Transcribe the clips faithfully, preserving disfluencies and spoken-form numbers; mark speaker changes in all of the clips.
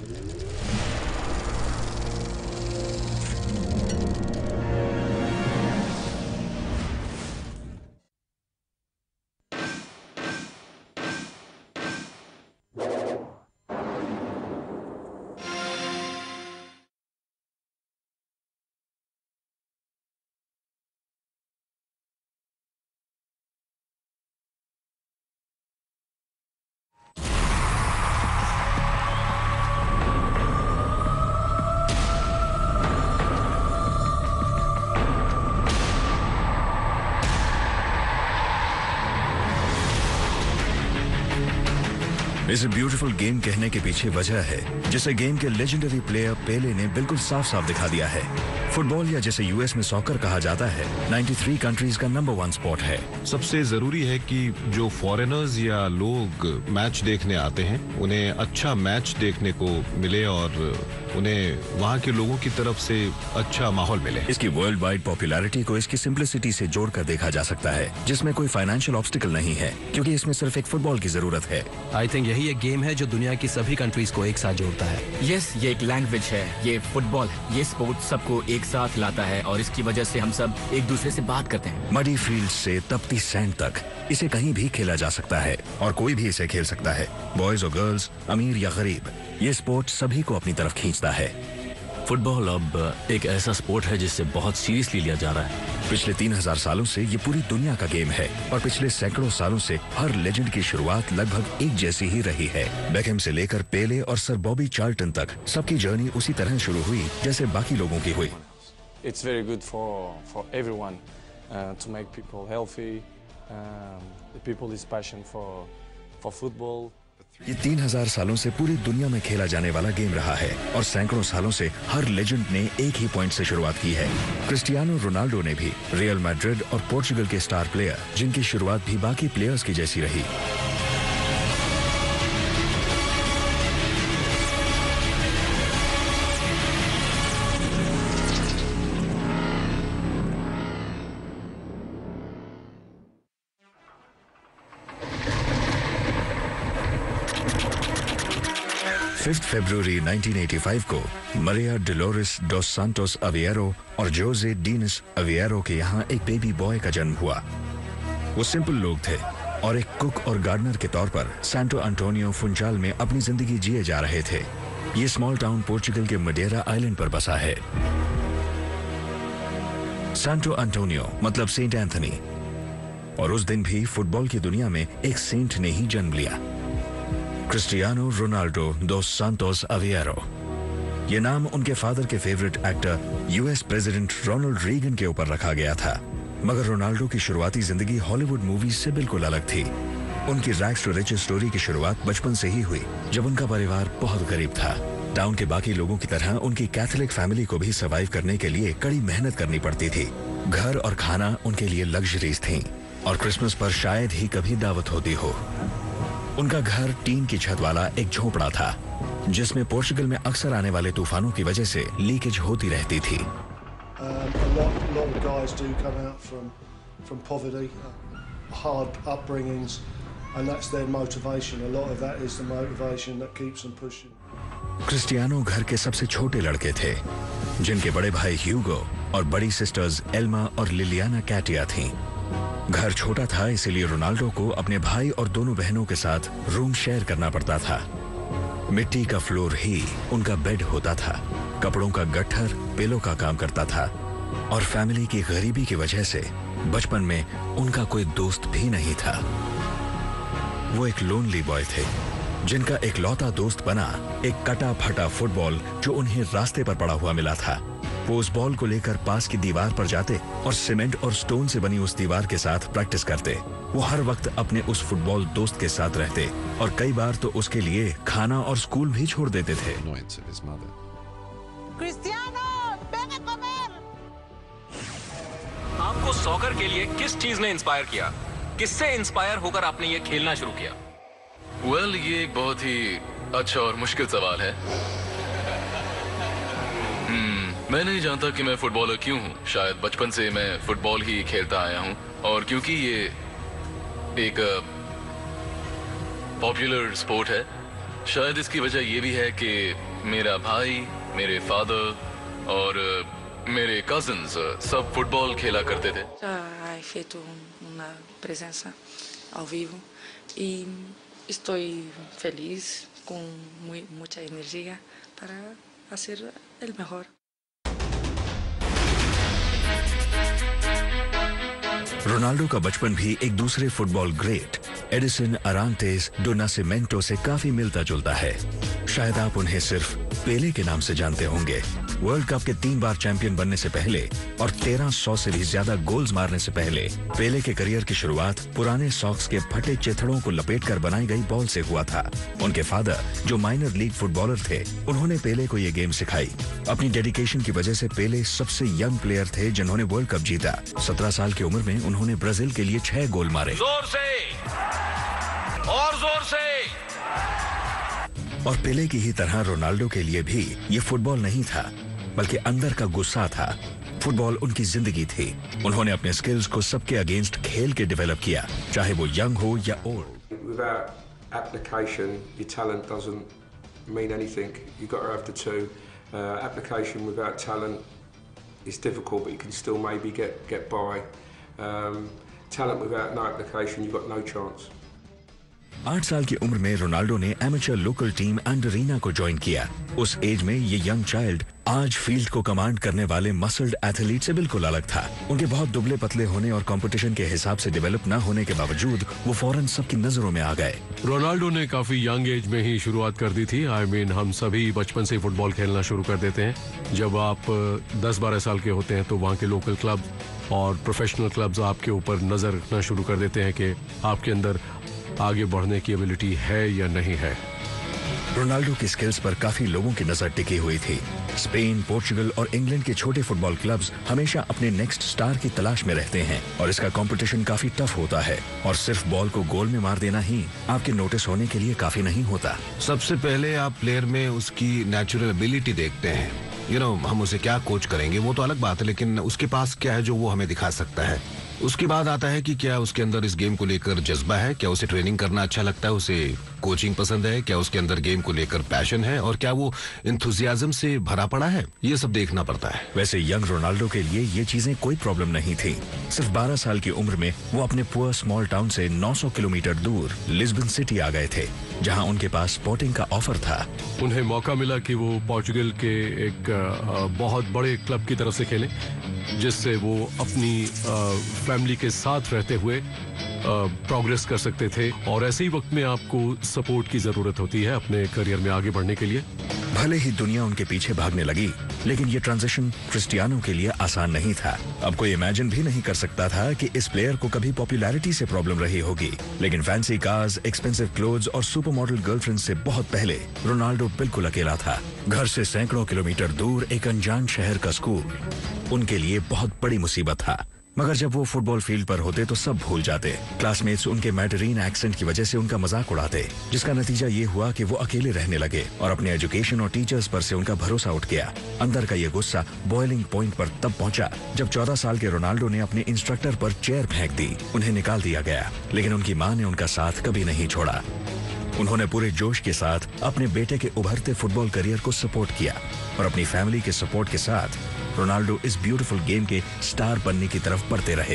Speaker 1: इस beautiful game कहने के पीछे वजह है जिसे गेम के लेजेंडरी प्लेयर पेले ने बिल्कुल साफ साफ दिखा दिया है। फुटबॉल या जिसे यूएस में सॉकर कहा जाता है तिरानवे कंट्रीज का नंबर वन स्पोर्ट है।
Speaker 2: सबसे जरूरी है कि जो फॉरेनर्स या लोग मैच देखने आते हैं उन्हें अच्छा मैच देखने को मिले और उन्हें वहाँ के लोगों की तरफ से अच्छा माहौल मिले।
Speaker 1: इसकी वर्ल्ड वाइड पॉपुलैरिटी को इसकी सिंप्लिसिटी से जोड़कर देखा जा सकता है, जिसमें कोई फाइनेंशियल ऑब्स्टिकल नहीं है क्योंकि इसमें सिर्फ एक फुटबॉल की जरूरत है।
Speaker 3: आई थिंक यही एक गेम है जो दुनिया की सभी कंट्रीज को एक साथ जोड़ता है।
Speaker 4: यस yes, ये एक लैंग्वेज है, ये फुटबॉल है, ये स्पोर्ट सबको एक साथ लाता है और इसकी वजह से हम सब एक दूसरे से बात करते हैं।
Speaker 1: मडी फील्ड से तपती सैंड तक इसे कहीं भी खेला जा सकता है और कोई भी इसे खेल सकता है, बॉयज और गर्ल्स, अमीर या गरीब। ये स्पोर्ट सभी को अपनी तरफ खींचता है।
Speaker 5: फुटबॉल अब एक ऐसा स्पोर्ट है जिससे बहुत सीरियसली लिया जा रहा है।
Speaker 1: पिछले तीन हजार सालों से ये पूरी दुनिया का गेम है और पिछले सैकड़ों सालों से हर लेजेंड की शुरुआत लगभग एक जैसी ही रही है। बेकहम से लेकर पेले और सर बॉबी चार्ल्टन तक सबकी जर्नी उसी तरह शुरू हुई जैसे बाकी लोगों की हुई।
Speaker 6: It's very good for for everyone uh, to make people healthy. Um, the people is passion for for football.
Speaker 1: ये तीन हजार सालों से पूरी दुनिया में खेला जाने वाला गेम रहा है और सैकड़ों सालों से हर लेजेंड ने एक ही पॉइंट से शुरुआत की है। क्रिस्टियानो रोनाल्डो ने भी, रियल मैड्रिड और पोर्चुगल के स्टार प्लेयर जिनकी शुरुआत भी बाकी प्लेयर्स की जैसी रही। फिफ्थ फरवरी उन्नीस सौ पचासी को मरिया डोलोरेस डोस सांतोस अविएरो और जोसे डीनिस अविएरो के यहाँ एक बेबी बॉय का जन्म हुआ। वो सिंपल लोग थे और एक कुक और गार्डनर के तौर पर सैंटो अंटोनियो फुंचाल में अपनी जिंदगी जिए जा रहे थे। ये स्मॉल टाउन पोर्चुगल के मडेरा आइलैंड पर बसा है। सैंटो अंटोनियो मतलब सेंट एंथनी, और उस दिन भी फुटबॉल की दुनिया में एक सेंट ने ही जन्म लिया, Cristiano Ronaldo dos Santos Aveiro. ये नाम उनके फादर के favourite actor US president Ronald Reagan के ऊपर रखा गया था। मगर रोनाल्डो की शुरुआती जिंदगी हॉलीवुड मूवीज से बिल्कुल अलग थी। उनकी रैग्स टू रिचेस स्टोरी की शुरुआत बचपन से ही हुई जब उनका परिवार बहुत गरीब था। टाउन के बाकी लोगों की तरह उनकी कैथोलिक फैमिली को भी सर्वाइव करने के लिए कड़ी मेहनत करनी पड़ती थी। घर और खाना उनके लिए लग्जरीज थी और क्रिसमस पर शायद ही कभी दावत होती हो। उनका घर टीन की छत वाला एक झोपड़ा था जिसमें पोर्चुगल में अक्सर आने वाले तूफानों की वजह से लीकेज होती रहती थी। क्रिस्टियानो घर के सबसे छोटे लड़के थे जिनके बड़े भाई ह्यूगो और बड़ी सिस्टर्स एल्मा और लिलियाना कैटिया थीं। घर छोटा था इसीलिए रोनाल्डो को अपने भाई और दोनों बहनों के साथ रूम शेयर करना पड़ता था। मिट्टी का फ्लोर ही उनका बेड होता था, कपड़ों का गट्ठर पिलो का काम करता था और फैमिली की गरीबी की वजह से बचपन में उनका कोई दोस्त भी नहीं था। वो एक लोनली बॉय थे जिनका इकलौता दोस्त बना एक कटा फटा फुटबॉल जो उन्हें रास्ते पर पड़ा हुआ मिला था। वो उस बॉल को लेकर पास की दीवार पर जाते और सीमेंट और स्टोन से बनी उस दीवार के साथ प्रैक्टिस करते। वो हर वक्त अपने उस फुटबॉल दोस्त के साथ रहते और कई बार तो उसके लिए खाना और स्कूल भी छोड़ देते थे।
Speaker 7: आपको सॉकर के लिए किस चीज ने इंस्पायर किया? किससे इंस्पायर होकर आपने ये खेलना शुरू किया?
Speaker 5: वेल well, ये एक बहुत ही अच्छा और मुश्किल सवाल है। hmm, मैं नहीं जानता कि मैं फुटबॉलर क्यों हूँ। शायद बचपन से मैं फुटबॉल ही खेलता आया हूँ और क्योंकि ये एक पॉपुलर स्पोर्ट है, शायद इसकी वजह ये भी है कि मेरा भाई, मेरे फादर और मेरे कजिन्स सब फुटबॉल खेला करते थे।
Speaker 8: Já he feito uma presença ao vivo e estou feliz com muita energia para fazer el mejor.
Speaker 1: Ronaldo का बचपन भी एक दूसरे football great Edson Arantes do Nascimento से काफी मिलता जुलता है। शायद आप उन्हें सिर्फ पेले के नाम से जानते होंगे। वर्ल्ड कप के तीन बार चैंपियन बनने से पहले और तेरह सौ से भी ज्यादा गोल्स मारने से पहले पेले के करियर की शुरुआत पुराने सॉक्स के फटे चिथड़ों को लपेटकर बनाई गई बॉल से हुआ था। उनके फादर, जो माइनर लीग फुटबॉलर थे, उन्होंने पेले को ये गेम सिखाई। अपनी डेडिकेशन की वजह से पेले सबसे यंग प्लेयर थे जिन्होंने वर्ल्ड कप जीता। सत्रह साल की उम्र में उन्होंने ब्राजील के लिए छह गोल मारे।
Speaker 7: जोर से और जोर से।
Speaker 1: और पेले की ही तरह रोनाल्डो के लिए भी ये फुटबॉल नहीं था, बल्कि अंदर का गुस्सा था। फुटबॉल उनकी जिंदगी थी। उन्होंने अपने स्किल्स को सबके अगेंस्ट खेल के डेवलप किया, चाहे वो यंग हो या old.
Speaker 9: Without application, your talent doesn't mean anything. You've got to have the two. Uh, application without talent is difficult, but you can still maybe get get by. Um, talent without no application, you've got no chance.
Speaker 1: आठ साल की उम्र में Ronaldo ने amateur local team एंडरीना को join किया। उस age में ये यंग चाइल्ड आज फील्ड को कमांड करने वाले मसल्ड एथलीट से बिल्कुल अलग था। उनके बहुत दुबले पतले होने और कंपटीशन के हिसाब से डेवलप न होने के बावजूद वो फौरन सबकी नजरों में आ गए।
Speaker 10: रोनाल्डो ने काफी यंग एज में ही शुरुआत कर दी थी। आई I मीन mean, हम सभी बचपन से फुटबॉल खेलना शुरू कर देते हैं। जब आप दस बारह साल के होते हैं तो वहाँ के लोकल क्लब और प्रोफेशनल क्लब्स आपके ऊपर नजर रखना शुरू कर देते हैं कि आपके अंदर आगे बढ़ने की एबिलिटी है या नहीं है।
Speaker 1: रोनाल्डो की स्किल्स पर काफी लोगों की नजर टिकी हुई थी। स्पेन, पोर्चुगल और इंग्लैंड के छोटे फुटबॉल क्लब्स हमेशा अपने नेक्स्ट स्टार की तलाश में रहते हैं और इसका कंपटीशन काफी टफ होता है। और सिर्फ बॉल को गोल में मार देना ही आपके नोटिस होने के लिए काफी नहीं होता।
Speaker 2: सबसे पहले आप प्लेयर में उसकी नेचुरल एबिलिटी देखते हैं। यू you नो know, हम उसे क्या कोच करेंगे वो तो अलग बात है, लेकिन उसके पास क्या है जो वो हमें दिखा सकता है। उसके बाद आता है कि क्या उसके अंदर इस गेम को लेकर जज्बा है, क्या उसे ट्रेनिंग करना अच्छा लगता है, उसे कोचिंग पसंद है, क्या उसके अंदर गेम को लेकर पैशन है और क्या वो एंथुसियाज्म से भरा पड़ा है। ये सब देखना पड़ता है।
Speaker 1: वैसे यंग रोनाल्डो के लिए ये चीजें कोई प्रॉब्लम नहीं थी। सिर्फ बारह साल की उम्र में वो अपने पुअर स्मॉल टाउन से नौ सौ किलोमीटर दूर लिस्बन सिटी आ गए थे, जहां उनके पास स्पोर्टिंग का ऑफर था।
Speaker 10: उन्हें मौका मिला कि वो पोर्चुगल के एक बहुत बड़े क्लब की तरफ से खेलें, जिससे वो अपनी फैमिली के साथ रहते हुए प्रोग्रेस कर सकते थे। और ऐसे ही वक्त में आपको सपोर्ट की जरूरत होती है अपने करियर में आगे बढ़ने के लिए।
Speaker 1: भले ही दुनिया उनके पीछे भागने लगी, लेकिन ये ट्रांजिशन क्रिस्टियानो के लिए आसान नहीं था। अब कोई इमेजिन भी नहीं कर सकता था कि इस प्लेयर को कभी पॉपुलैरिटी से प्रॉब्लम रही होगी, लेकिन फैंसी कार्स, एक्सपेंसिव क्लोथ्स और सुपर मॉडल गर्लफ्रेंड से बहुत पहले रोनाल्डो बिल्कुल अकेला था। घर से सैकड़ों किलोमीटर दूर एक अनजान शहर का स्कूल उनके लिए बहुत बड़ी मुसीबत था। मगर जब वो फुटबॉल फील्ड पर होते तो सब भूल जाते। क्लासमेट्स उनके मैडरीन एक्सेंट की वजह से उनका मजाक उड़ाते, जिसका नतीजा ये हुआ कि वो अकेले रहने लगे और अपने एजुकेशन और टीचर्स पर से उनका भरोसा उठ गया। अंदर का ये गुस्सा बॉइलिंग पॉइंट पर तब पहुंचा जब चौदह साल के रोनाल्डो ने अपने इंस्ट्रक्टर पर चेयर फेंक दी। उन्हें निकाल दिया गया, लेकिन उनकी माँ ने उनका साथ कभी नहीं छोड़ा। उन्होंने पूरे जोश के साथ अपने बेटे के उभरते फुटबॉल करियर को सपोर्ट किया और अपनी फैमिली के सपोर्ट के साथ रोनाल्डो इस ब्यूटीफुल गेम के स्टार बनने की तरफ बढ़ते रहे।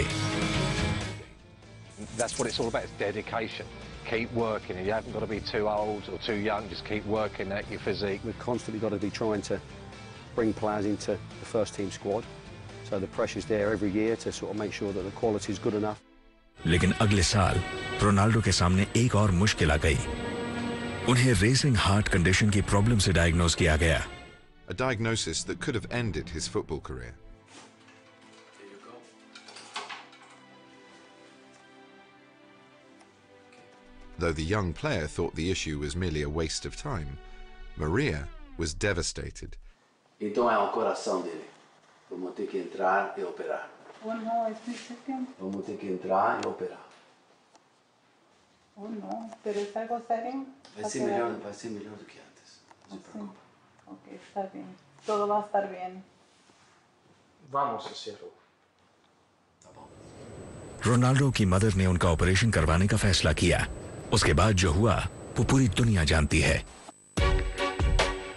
Speaker 11: That's what it's all about, it's dedication. Keep working. You haven't got to be too old or too young, just keep working at your physique.
Speaker 12: We've constantly got to be trying to bring players into the first team squad. So the pressure's there every year to sort of make sure that the quality is good enough.
Speaker 1: लेकिन अगले साल Ronaldo के सामने एक और मुश्किल आ गई। उन्हें रेसिंग हार्ट कंडीशन की प्रॉब्लम से डायग्नोज किया गया।
Speaker 13: A diagnosis that could have ended his football career. Though the young player thought the issue was merely a waste of time, Maria was devastated.
Speaker 14: Então é o coração dele. Vamos ter que entrar e operar.
Speaker 15: Oh no, es mi second.
Speaker 14: Vamos ter que entrar e operar.
Speaker 15: Oh no, pero es algo serio.
Speaker 14: Vai ser melhor, vai ser melhor do que antes. Não se preocupe.
Speaker 15: Ok, está bien. Todo va a estar bien.
Speaker 11: Vamos a hacerlo.
Speaker 1: Ronaldo की mother ने उनका operation करवाने का फैसला किया। उसके बाद जो हुआ वो पूरी दुनिया जानती है।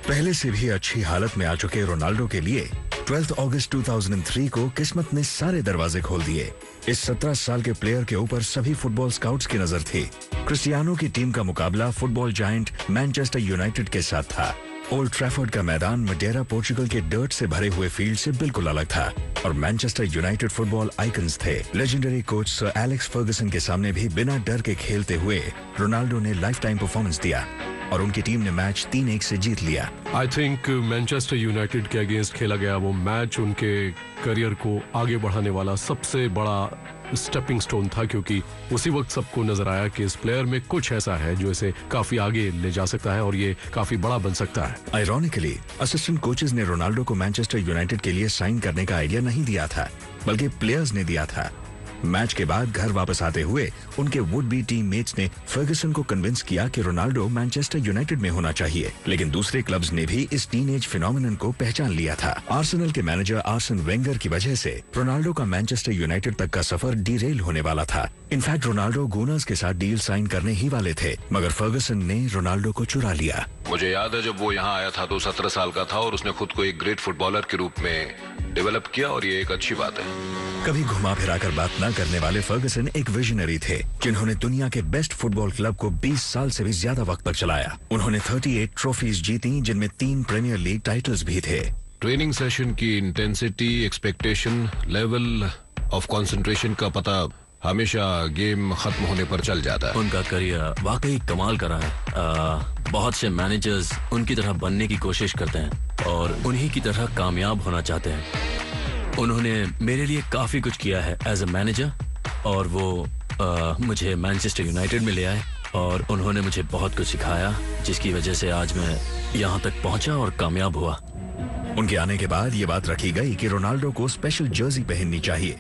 Speaker 1: पहले से भी अच्छी हालत में आ चुके रोनाल्डो के लिए बारह अगस्त दो हज़ार तीन को किस्मत ने सारे दरवाजे खोल दिए। इस सत्रह साल के प्लेयर के ऊपर सभी फुटबॉल स्काउट्स की नजर थी। क्रिस्टियानो की टीम का मुकाबला फुटबॉल जायंट मैनचेस्टर यूनाइटेड के साथ था। ओल्ड ट्रैफर्ड का मैदान मडेरा पोर्चुगल के डर्ट से भरे हुए फील्ड से बिल्कुल अलग था और मैनचेस्टर यूनाइटेड फुटबॉल आइकन्स थे। Legendary coach sir Alex Ferguson के सामने भी बिना डर के खेलते हुए रोनाल्डो ने लाइफ टाइम परफॉर्मेंस दिया और उनकी टीम ने मैच तीन एक से जीत लिया।
Speaker 10: आई थिंक मैनचेस्टर यूनाइटेड के अगेंस्ट खेला गया वो मैच उनके करियर को आगे बढ़ाने वाला सबसे बड़ा स्टेपिंग स्टोन था, क्योंकि उसी वक्त सबको नजर आया कि इस प्लेयर में कुछ ऐसा है जो इसे काफी आगे ले जा सकता है और ये काफी बड़ा बन सकता है।
Speaker 1: आयरॉनिकली असिस्टेंट कोचेस ने रोनाल्डो को मैनचेस्टर यूनाइटेड के लिए साइन करने का आइडिया नहीं दिया था, बल्कि प्लेयर्स ने दिया था। मैच के बाद घर वापस आते हुए उनके वुड बी टीममेट्स ने फर्गसन को कन्विंस किया कि रोनाल्डो मैनचेस्टर यूनाइटेड में होना चाहिए, लेकिन दूसरे क्लब्स ने भी इस टीनेज फिनोमिनन को पहचान लिया था। आर्सेनल के मैनेजर आर्सन वेंगर की वजह से रोनाल्डो का मैनचेस्टर यूनाइटेड तक का सफर डीरेल होने वाला था। इनफैक्ट रोनाल्डो गुनर्स के साथ डील साइन करने ही वाले थे, मगर फर्गसन ने रोनाल्डो को चुरा लिया।
Speaker 2: मुझे याद है जब वो यहाँ आया था तो सत्रह साल का था और उसने खुद को एक ग्रेट फुटबॉलर के रूप में डेवलप किया और ये एक अच्छी बात है।
Speaker 1: कभी घुमा फिरा कर बात न करने वाले फर्गसन एक विजनरी थे, जिन्होंने दुनिया के बेस्ट फुटबॉल क्लब को बीस साल से भी ज्यादा वक्त तक चलाया। उन्होंने अड़तीस ट्रॉफीज जीती, जिनमें तीन प्रीमियर लीग टाइटल्स भी थे।
Speaker 2: ट्रेनिंग सेशन की intensity, expectation, level of concentration का पता हमेशा गेम खत्म होने पर चल जाता है।
Speaker 16: उनका करियर वाकई कमाल का रहा है। आ, बहुत से मैनेजर्स उनकी तरह बनने की कोशिश करते हैं और उन्हीं की तरह कामयाब होना चाहते हैं। उन्होंने मेरे लिए काफी कुछ किया है एज अ मैनेजर और वो आ, मुझे मैनचेस्टर यूनाइटेड में ले आए और उन्होंने मुझे बहुत कुछ सिखाया, जिसकी वजह से आज मैं यहाँ तक पहुँचा और कामयाब हुआ।
Speaker 1: उनके आने के बाद ये बात रखी गई कि रोनाल्डो को स्पेशल जर्सी पहननी चाहिए।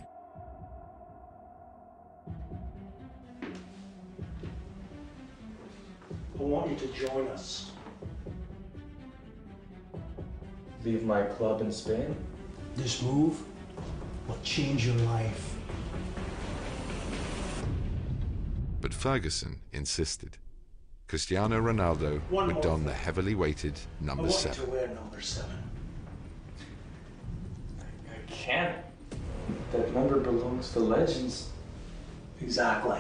Speaker 17: I want you to join us. Leave my club in Spain? This move will change your life.
Speaker 13: But Ferguson insisted. Cristiano Ronaldo One would don the heavily weighted number
Speaker 17: I want
Speaker 13: seven.
Speaker 17: to wear number seven. I can't. That number belongs to legends. Exactly.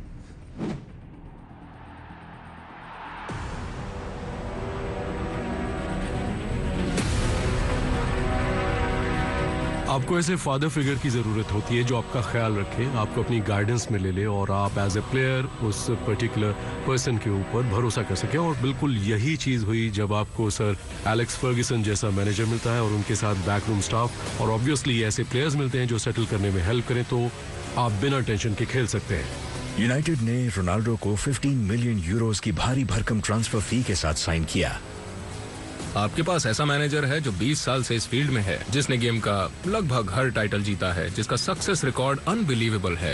Speaker 10: आपको ऐसे father figure की जरूरत होती है जो आपका ख्याल रखे, आपको अपनी गाइडेंस में ले ले और आप एज ए प्लेयर उस पर्टिकुलर पर्सन के ऊपर भरोसा कर सके। और बिल्कुल यही चीज हुई जब आपको सर एलेक्स फर्गसन जैसा मैनेजर मिलता है और उनके साथ बैकरूम स्टाफ और ऑब्वियसली ऐसे प्लेयर्स मिलते हैं जो सेटल करने में हेल्प करें, तो आप बिना टेंशन के खेल सकते हैं।
Speaker 1: यूनाइटेड ने रोनाल्डो को पंद्रह मिलियन यूरोज की भारी भरकम ट्रांसफर फी के साथ साइन किया।
Speaker 7: आपके पास ऐसा मैनेजर है जो बीस साल से इस फील्ड में है, जिसने गेम का लगभग हर टाइटल जीता है, जिसका सक्सेस रिकॉर्ड अनबिलीवेबल है।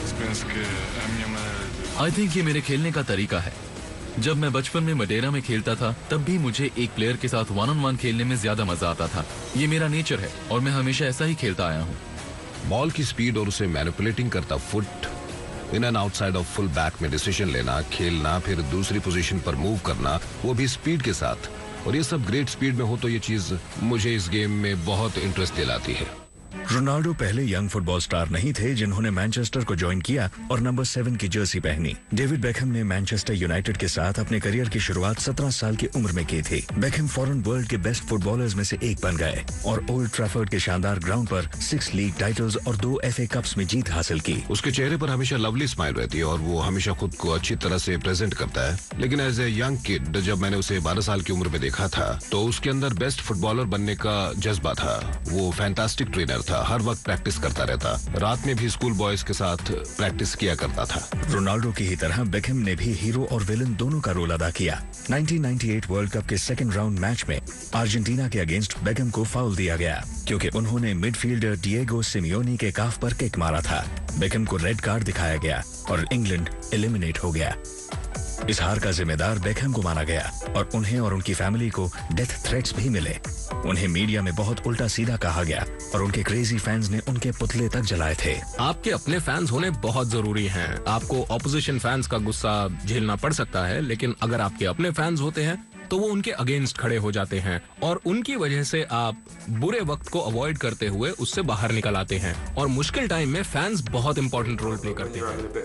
Speaker 4: आई थिंक ये मेरे खेलने का तरीका है। जब मैं बचपन में मडेरा में खेलता था तब भी मुझे एक प्लेयर के साथ वन ऑन वन खेलने में ज्यादा मजा आता था। ये मेरा नेचर है और मैं हमेशा ऐसा ही खेलता आया हूँ।
Speaker 2: बॉल की स्पीड और उसे मैनिपुलेटिंग करता foot, in and outside of full back में डिसीजन लेना, खेलना, फिर दूसरी पोजीशन पर मूव करना, वो भी स्पीड के साथ, और ये सब ग्रेट स्पीड में हो तो ये चीज मुझे इस गेम में बहुत इंटरेस्ट दिलाती है।
Speaker 1: रोनाल्डो पहले यंग फुटबॉल स्टार नहीं थे जिन्होंने मैनचेस्टर को ज्वाइन किया और नंबर सेवन की जर्सी पहनी। डेविड बेकहम ने मैनचेस्टर यूनाइटेड के साथ अपने करियर की शुरुआत सत्रह साल की उम्र में की थी। बेकहम फॉरेन वर्ल्ड के बेस्ट फुटबॉलर्स में से एक बन गए और ओल्ड ट्रैफर्ड के शानदार ग्राउंड पर सिक्स लीग टाइटल्स और दो एफए कप्स में जीत हासिल की।
Speaker 2: उसके चेहरे पर हमेशा लवली स्माइल रहती है और वो हमेशा खुद को अच्छी तरह से प्रेजेंट करता है। लेकिन एज ए यंग किड जब मैंने उसे बारह साल की उम्र में देखा था तो उसके अंदर बेस्ट फुटबॉलर बनने का जज्बा था। वो फैंटास्टिक ट्रेनर था, हर वक्त प्रैक्टिस करता रहता, रात में भी स्कूल बॉयज के साथ प्रैक्टिस किया करता था।
Speaker 1: रोनाल्डो की ही तरह बेकहम ने भी हीरो और विलन दोनों का रोल अदा किया। उन्नीस सौ अट्ठानवे वर्ल्ड कप के सेकंड राउंड मैच में अर्जेंटीना के अगेंस्ट बेकहम को फाउल दिया गया क्योंकि उन्होंने मिडफील्डर डिएगो सिमियोनी के काफ पर किक मारा था। बेकहम को रेड कार्ड दिखाया गया और इंग्लैंड एलिमिनेट हो गया। इस हार का जिम्मेदार बेकहम को माना गया और उन्हें और उनकी फैमिली को डेथ थ्रेट्स भी मिले। उन्हें मीडिया में बहुत उल्टा सीधा कहा गया और उनके क्रेजी फैंस ने उनके पुतले तक जलाए थे।
Speaker 7: आपके अपने फैंस होने बहुत जरूरी हैं। आपको ऑपोजिशन फैंस का गुस्सा झेलना पड़ सकता है, लेकिन अगर आपके अपने फैंस होते हैं तो वो उनके अगेंस्ट खड़े हो जाते हैं और उनकी वजह से आप बुरे वक्त को अवॉइड करते हुए उससे बाहर निकल आते हैं। और मुश्किल टाइम में फैंस बहुत इंपॉर्टेंट रोल प्ले करते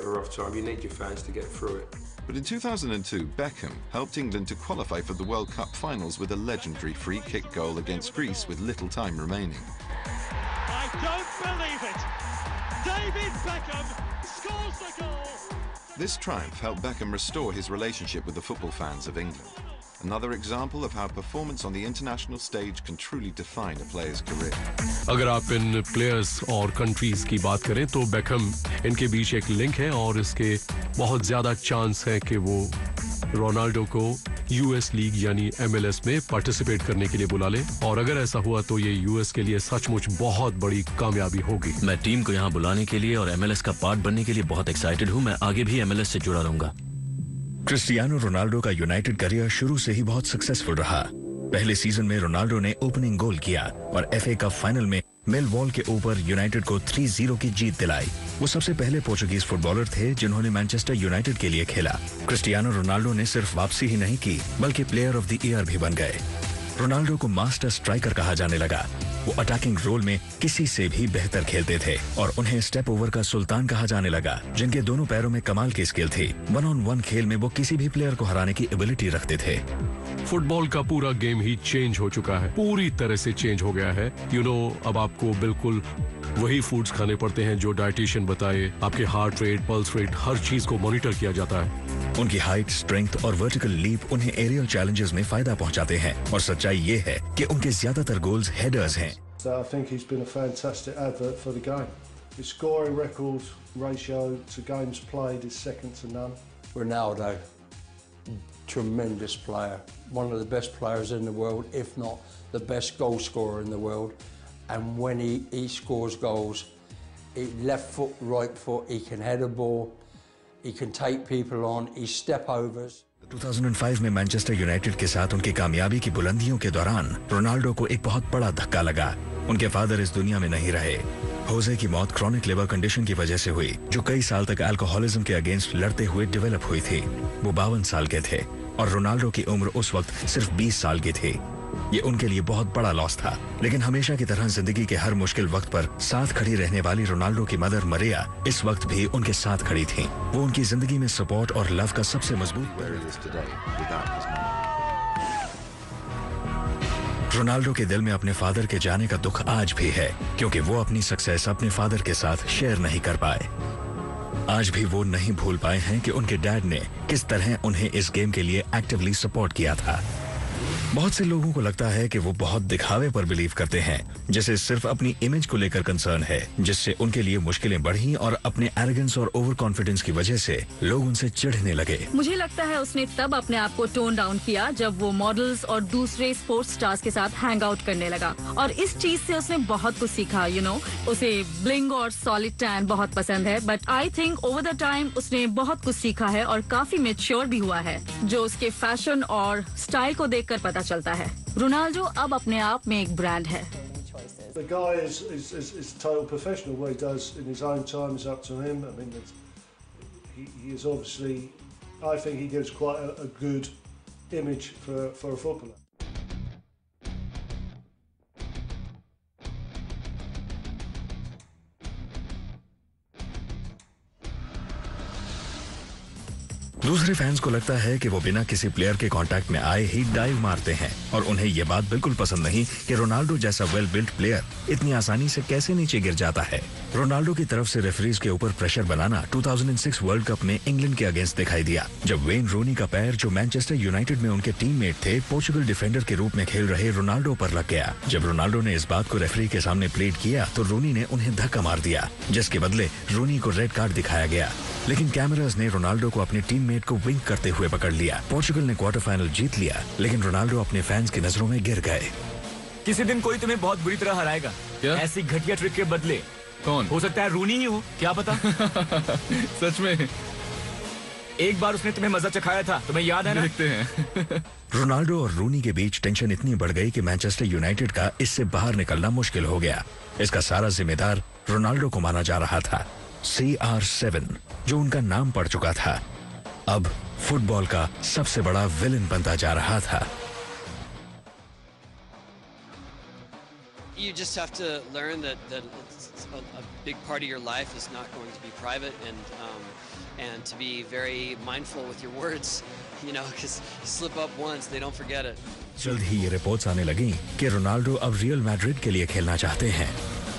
Speaker 7: हैं।
Speaker 13: But in two thousand two, Beckham helped England to qualify for the World Cup finals with a legendary free kick goal against Greece with little time remaining.
Speaker 18: I don't believe it! David Beckham scores the goal!
Speaker 13: This triumph helped Beckham restore his relationship with the football fans of England. Another example of how performance on the international stage can truly define a player's career.
Speaker 10: अगर आप इन players और countries की बात करें तो Beckham इनके बीच एक link है और इसके बहुत ज्यादा चांस है कि वो रोनाल्डो को यूएस लीग यानी एमएलएस में पार्टिसिपेट करने के लिए बुला ले, और अगर ऐसा हुआ तो ये यूएस के लिए सचमुच बहुत बड़ी कामयाबी होगी।
Speaker 16: मैं टीम को यहाँ बुलाने के लिए और एमएलएस का पार्ट बनने के लिए बहुत एक्साइटेड हूँ। मैं आगे भी एमएलएस से जुड़ा रहूंगा।
Speaker 1: क्रिस्टियानो रोनाल्डो का यूनाइटेड करियर शुरू से ही बहुत सक्सेसफुल रहा। पहले सीजन में रोनाल्डो ने ओपनिंग गोल किया और एफए कप फाइनल में मिलवॉल के ऊपर यूनाइटेड को तीन शून्य की जीत दिलाई। वो सबसे पहले पोर्चुगीज फुटबॉलर थे जिन्होंने मैनचेस्टर यूनाइटेड के लिए खेला। क्रिस्टियानो रोनाल्डो ने सिर्फ वापसी ही नहीं की बल्कि प्लेयर ऑफ द ईयर भी बन गए। रोनाल्डो को मास्टर स्ट्राइकर कहा जाने लगा। वो अटैकिंग रोल में किसी से भी बेहतर खेलते थे और उन्हें स्टेप ओवर का सुल्तान कहा जाने लगा, जिनके दोनों पैरों में कमाल की स्किल थी। वन ऑन वन खेल में वो किसी भी प्लेयर को हराने की एबिलिटी रखते थे।
Speaker 10: फुटबॉल का पूरा गेम ही चेंज हो चुका है, पूरी तरह से चेंज हो गया है। यू you नो know, अब आपको बिल्कुल वही फूड्स खाने पड़ते हैं जो डाइटिशियन बताए। आपके हार्ट रेट, पल्स रेट, हर चीज को मॉनिटर किया जाता है।
Speaker 1: उनकी हाइट, स्ट्रेंथ और वर्टिकल लीप उन्हें एरियल चैलेंजेस में फायदा पहुंचाते हैं और सच्चाई ये है कि उनके ज्यादातर गोल्स हेडर्स हैं।
Speaker 19: So I think he's been a fantastic advert for the game. His scoring records ratio to games played is second to none.
Speaker 20: Ronaldo, tremendous player, one of the best players in the world, if not the best goal scorer in the world. And when he, he scores goals, he left foot, right foot, he can head a ball, he can take people on, he step overs.
Speaker 1: दो हज़ार पाँच में Manchester United के साथ उनकी कामयाबी की बुलंदियों के दौरान रोनाल्डो को एक बहुत बड़ा धक्का लगा। उनके फादर इस दुनिया में नहीं रहे। होजे की मौत क्रॉनिक लिवर कंडीशन की वजह से हुई, जो कई साल तक अल्कोहलिज्म के अगेंस्ट लड़ते हुए डेवलप हुई थी। वो बावन साल के थे और रोनाल्डो की उम्र उस वक्त सिर्फ बीस साल की थी। ये उनके लिए बहुत बड़ा लॉस था, लेकिन हमेशा की तरह जिंदगी के हर मुश्किल वक्त पर साथ खड़ी रहने वाली रोनाल्डो की मदर मरिया इस वक्त भी उनके साथ खड़ी थी। वो उनकी जिंदगी में सपोर्ट और लव का सबसे मजबूत। रोनाल्डो के दिल में अपने फादर के जाने का दुख आज भी है, क्योंकि वो अपनी सक्सेस अपने फादर के साथ शेयर नहीं कर पाए। आज भी वो नहीं भूल पाए हैं कि उनके डैड ने किस तरह उन्हें इस गेम के लिए एक्टिवली सपोर्ट किया था। बहुत से लोगों को लगता है कि वो बहुत दिखावे पर बिलीव करते हैं, जिसे सिर्फ अपनी इमेज को लेकर कंसर्न है, जिससे उनके लिए मुश्किलें बढ़ी और अपने एरोगेंस और ओवर कॉन्फिडेंस की वजह से लोग उनसे चिढ़ने लगे।
Speaker 21: मुझे लगता है उसने तब अपने आप को टोन डाउन किया जब वो मॉडल्स और दूसरे स्पोर्ट्स स्टार्स के साथ हैंग आउट करने लगा, और इस चीज से उसने बहुत कुछ सीखा। यू नो उसे ब्लिंग और सॉलिड टैन बहुत पसंद है, but I think over the time उसने बहुत कुछ सीखा है और काफी मैच्योर भी हुआ है, जो उसके फैशन और स्टाइल को देखकर पता चलता है। रोनाल्डो अब अपने आप में एक ब्रांड है।
Speaker 19: The guy is is is, is total professional. What he does in his own time is up to him. I mean, it's, he he is obviously. I think he gives quite a, a good image for for a footballer.
Speaker 1: दूसरे fans को लगता है कि वो बिना किसी player के contact में आए ही डाइव मारते हैं, और उन्हें ये बात बिल्कुल पसंद नहीं कि रोनाल्डो जैसा वेल बिल्ट प्लेयर इतनी आसानी से कैसे नीचे गिर जाता है। रोनाल्डो की तरफ से रेफरीज के ऊपर प्रेशर बनाना दो हज़ार छह वर्ल्ड कप में इंग्लैंड के अगेंस्ट दिखाई दिया, जब वेन रूनी का पैर, जो मैनचेस्टर यूनाइटेड में उनके टीममेट थे, पोर्चुगल डिफेंडर के रूप में खेल रहे रोनाल्डो पर लग गया। जब रोनाल्डो ने इस बात को रेफरी के सामने प्लेड किया तो रूनी ने उन्हें धक्का मार दिया, जिसके बदले रूनी को रेड कार्ड दिखाया गया। लेकिन कैमरास ने रोनाल्डो को अपने टीममेट को विंक करते हुए पकड़ लिया। पोर्चुगल ने क्वार्टर फाइनल जीत लिया, लेकिन रोनाल्डो अपने फैंस की नजरों में गिर गए।
Speaker 22: किसी दिन कोई तुम्हें बहुत बुरी तरह हराएगा। क्या? ऐसी घटिया ट्रिक के बदले। कौन? हो सकता है रूनी ही हो, क्या पता।
Speaker 4: सच में
Speaker 22: एक बार उसने तुम्हें मजा चखाया था, तुम्हें याद है ना?
Speaker 4: देखते हैं।
Speaker 1: रोनाल्डो और रूनी के बीच टेंशन इतनी बढ़ गई कि मैनचेस्टर यूनाइटेड का इससे बाहर निकलना मुश्किल हो गया। इसका सारा जिम्मेदार रोनाल्डो को माना जा रहा था। सी आर सेवन, जो उनका नाम पड़ चुका था। अब फुटबॉल का सबसे बड़ा विलन बनता जा रहा था।
Speaker 3: You just have to learn that that it's a, a big part of your life is not going to be private, and um, and to be very mindful with your words, you know, because you slip up once, they don't forget it.
Speaker 1: जल्द ही ये reports आने लगी कि Ronaldo अब real Madrid के लिए खेलना चाहते हैं।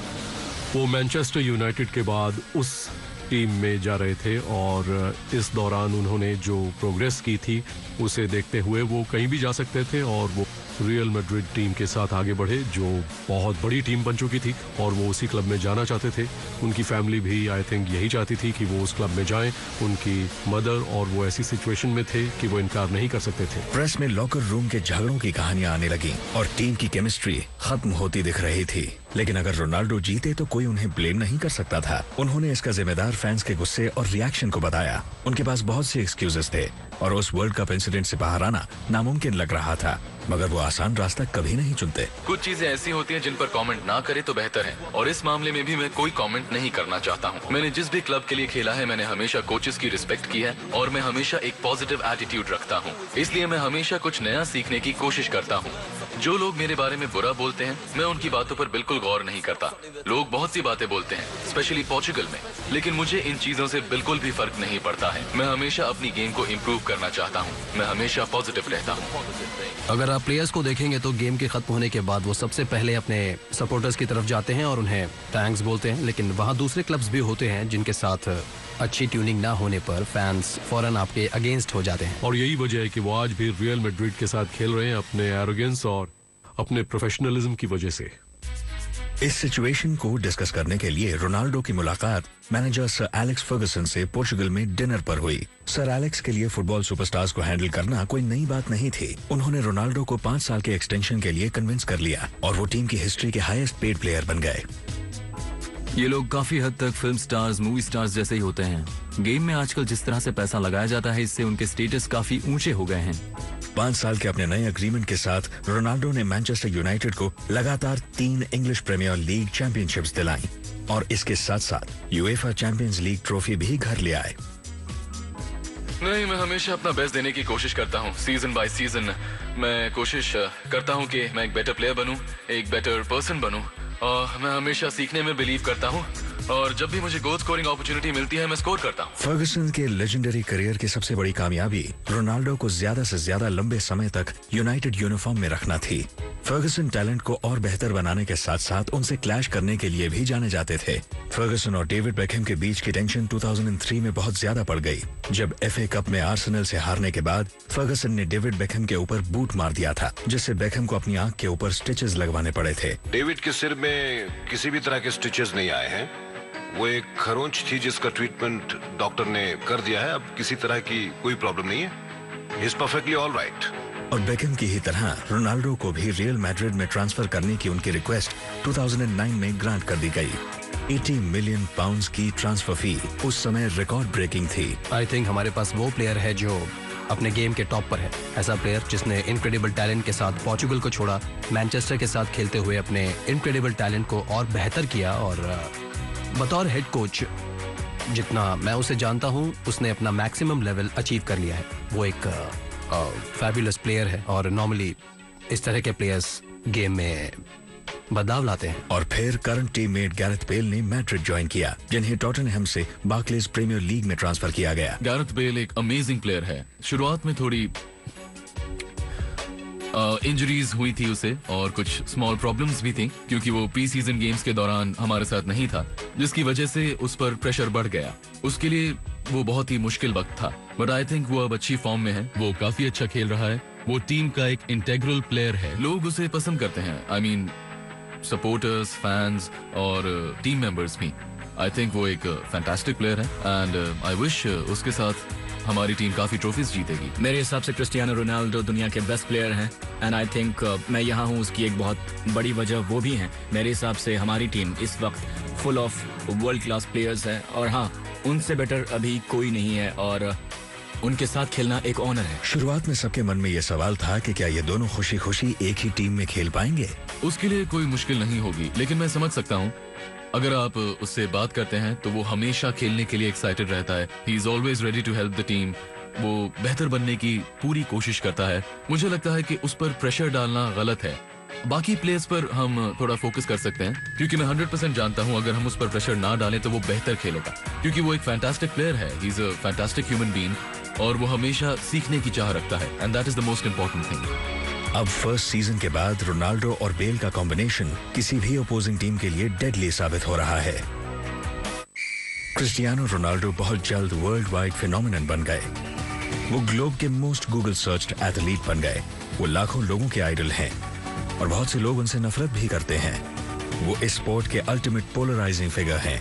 Speaker 10: वो मैनचेस्टर यूनाइटेड के बाद उस टीम में जा रहे थे और इस दौरान उन्होंने जो प्रोग्रेस की थी उसे देखते हुए वो कहीं भी जा सकते थे और वो रियल मैड्रिड टीम के साथ आगे बढ़े, जो बहुत बड़ी टीम बन चुकी थी और वो उसी क्लब में जाना चाहते थे। उनकी फैमिली भी आई थिंक यही चाहती थी कि वो उस क्लब में जाएं। उनकी मदर और वो ऐसी सिचुएशन में थे कि वो इनकार नहीं कर सकते थे।
Speaker 1: प्रेस में लॉकर रूम के झगड़ों की कहानियां आने लगी और टीम की केमिस्ट्री खत्म होती दिख रही थी। लेकिन अगर रोनाल्डो जीते तो कोई उन्हें ब्लेम नहीं कर सकता था। उन्होंने इसका जिम्मेदार फैंस के गुस्से और रिएक्शन को बताया। उनके पास बहुत से एक्सक्यूजेस थे और उस वर्ल्ड कप इंसिडेंट से बाहर आना नामुमकिन लग रहा था, मगर वो आसान रास्ता कभी नहीं चुनते।
Speaker 5: कुछ चीजें ऐसी होती हैं जिन पर कमेंट ना करे तो बेहतर है, और इस मामले में भी मैं कोई कमेंट नहीं करना चाहता हूँ। मैंने जिस भी क्लब के लिए खेला है, मैंने हमेशा कोचेस की रिस्पेक्ट की है और मैं हमेशा एक पॉजिटिव एटीट्यूड रखता हूँ। इसलिए मैं हमेशा कुछ नया सीखने की कोशिश करता हूँ। जो लोग मेरे बारे में बुरा बोलते हैं, मैं उनकी बातों पर बिल्कुल गौर नहीं करता। लोग बहुत सी बातें बोलते हैं, स्पेशली पोर्चुगल में, लेकिन मुझे इन चीजों से बिल्कुल भी फर्क नहीं पड़ता है। मैं हमेशा अपनी गेम को इम्प्रूव करना चाहता हूँ। मैं हमेशा पॉजिटिव रहता हूँ।
Speaker 6: अगर आप प्लेयर्स को देखेंगे तो गेम के खत्म होने के बाद वो सबसे पहले अपने सपोर्टर्स की तरफ जाते हैं और उन्हें थैंक्स बोलते हैं, लेकिन वहाँ दूसरे क्लब्स भी होते हैं जिनके साथ अच्छी ट्यूनिंग ना होने पर फैंस फौरन आपके अगेंस्ट हो जाते हैं।
Speaker 10: और यही वजह है कि वो आज भी रियल मैड्रिड के साथ खेल रहे हैं, अपने एरोगेंस और अपने प्रोफेशनलिज्म की वजह से।
Speaker 1: इस सिचुएशन को डिस्कस करने के लिए रोनाल्डो की मुलाकात मैनेजर सर एलेक्स फर्गसन से पोर्चुगल में डिनर पर हुई। सर एलेक्स के लिए फुटबॉल सुपरस्टार्स को हैंडल करना कोई नई बात नहीं थी। उन्होंने रोनाल्डो को पाँच साल के एक्सटेंशन के लिए कन्विंस कर लिया और वो टीम की हिस्ट्री के हाईएस्ट पेड प्लेयर बन गए।
Speaker 22: ये लोग काफी हद तक फिल्म स्टार्स, मूवी स्टार्स जैसे ही होते हैं। गेम में आजकल जिस तरह से पैसा लगाया जाता है, इससे उनके स्टेटस काफी ऊंचे हो गए हैं।
Speaker 1: पाँच साल के अपने नए एग्रीमेंट के साथ रोनाल्डो ने मैनचेस्टर यूनाइटेड को लगातार तीन इंग्लिश प्रीमियर लीग चैंपियनशिप्स दिलाई और इसके साथ साथ यूएफा चैंपियंस लीग ट्रॉफी भी घर ले आए।
Speaker 5: नहीं, मैं हमेशा अपना बेस्ट देने की कोशिश करता हूँ। सीजन बाय सीजन मैं कोशिश करता हूँ कि मैं एक बेटर प्लेयर बनूँ, एक बेटर पर्सन बनूँ, और मैं हमेशा सीखने में बिलीव करता हूँ और जब भी मुझे गोल स्कोरिंग अपॉर्चुनिटी मिलती है, मैं स्कोर करता हूँ।
Speaker 1: फर्गसन के लेजेंडरी करियर की सबसे बड़ी कामयाबी रोनाल्डो को ज्यादा से ज्यादा लंबे समय तक यूनाइटेड यूनिफॉर्म में रखना थी। फर्गसन टैलेंट को और बेहतर बनाने के साथ साथ उनसे क्लैश करने के लिए भी जाने जाते थे। फर्गसन और डेविड बेकहम के बीच की टेंशन दो हज़ार तीन में बहुत ज्यादा बढ़ गई, जब एफए कप में आर्सेनल से हारने के बाद फर्गसन ने डेविड बेकहम के ऊपर बूट मार दिया था, जिससे बेकहम को अपनी आंख के ऊपर स्टिचेस लगवाने पड़े थे।
Speaker 2: डेविड के सिर में किसी भी तरह के स्टिचेस नहीं आए हैं। वो एक खरोंच थी जिसका ट्रीटमेंट डॉक्टर ने कर दिया है। अब किसी तरह की कोई प्रॉब्लम नहीं है। He is perfectly all right.
Speaker 1: और बेकहम की ही तरह रोनाल्डो को भी रियल मैड्रिड में ट्रांसफर करने की उनकी रिक्वेस्ट दो हज़ार नौ में ग्रांट कर दी गई। अस्सी मिलियन पाउंड्स की ट्रांसफर फी उस समय रिकॉर्ड ब्रेकिंग थी।
Speaker 6: आई थिंक हमारे पास वो प्लेयर है जो अपने गेम के टॉप पर है। ऐसा प्लेयर जिसने इनक्रेडिबल टैलेंट के साथ पोर्चुगल को छोड़ा, मैनचेस्टर के साथ खेलते हुए अपने इनक्रेडिबल टैलेंट को और बेहतर किया, और बतौर हेड कोच जितना मैं उसे जानता हूं, उसने अपना मैक्सिमम लेवल अचीव कर लिया है। वो एक फैबुलस प्लेयर है और नॉर्मली इस तरह के प्लेयर्स गेम में बदलाव लाते हैं।
Speaker 1: और फिर करंट टीममेट गैरेथ बेल ने मैड्रिड ज्वाइन किया, जिन्हें टॉटनहम से बार्कलेज प्रीमियर लीग में ट्रांसफर किया गया।
Speaker 5: गैरेथ बेल एक अमेजिंग प्लेयर है। शुरुआत में थोड़ी इंजरीज हुई थी उसे और कुछ स्मॉल प्रॉब्लम्स भी थी, क्योंकि वो प्री सीजन गेम्स के दौरान हमारे साथ नहीं था, जिसकी वजह से उस पर प्रेशर बढ़ गया। उसके लिए वो बहुत ही मुश्किल वक्त था, बट आई थिंक वो अब अच्छी फॉर्म में है। वो काफी अच्छा खेल रहा है। वो टीम का एक इंटेग्रल प्लेयर है। लोग उसे पसंद करते हैं। आई मीन सपोर्टर्स, फैंस और टीम मेंबर्स भी। आई थिंक वो एक फैंटास्टिक प्लेयर है एंड आई विश उसके साथ हमारी टीम काफी ट्रॉफीज जीतेगी।
Speaker 22: मेरे हिसाब से क्रिस्टियानो रोनाल्डो दुनिया के बेस्ट प्लेयर हैं एंड आई थिंक मैं यहाँ हूँ उसकी एक बहुत बड़ी वजह वो भी है। मेरे हिसाब से हमारी टीम इस वक्त full of world class players है, और हाँ, उनसे बेटर अभी कोई नहीं है और उनके साथ खेलना एक ऑनर है।
Speaker 1: शुरुआत में सबके मन में ये सवाल था कि क्या ये दोनों खुशी खुशी एक ही टीम में खेल पाएंगे।
Speaker 5: उसके लिए कोई मुश्किल नहीं होगी, लेकिन मैं समझ सकता हूँ अगर आप उससे बात करते हैं तो वो हमेशा खेलने के लिए एक्साइटेड रहता है। He is always ready to help the team वो बेहतर बनने की पूरी कोशिश करता है। मुझे लगता है कि उस पर प्रेशर डालना गलत है। बाकी प्लेयर्स पर हम थोड़ा फोकस कर सकते हैं, क्योंकि मैं हंड्रेड परसेंट जानता हूं अगर हम उस पर प्रेशर ना डालें तो वो बेहतर खेलेगा, क्योंकि वो एक फैंटास्टिक प्लेयर है। He is a fantastic human being और वो हमेशा सीखने की चाह रखता है, and that is the most important thing.
Speaker 1: अब फर्स्ट सीजन के बाद रोनाल्डो और बेल का कॉम्बिनेशन किसी भी अपोजिंग टीम के लिए डेडली साबित हो रहा है। क्रिस्टियानो रोनाल्डो बहुत जल्द वर्ल्ड वाइड फिनोमिनन बन गए। वो ग्लोब के मोस्ट गूगल सर्च्ड एथलीट बन गए। वो लाखों लोगों के आइडल हैं और बहुत से लोग उनसे नफरत भी करते हैं। वो इस स्पोर्ट के अल्टीमेट पोलराइजिंग फिगर हैं।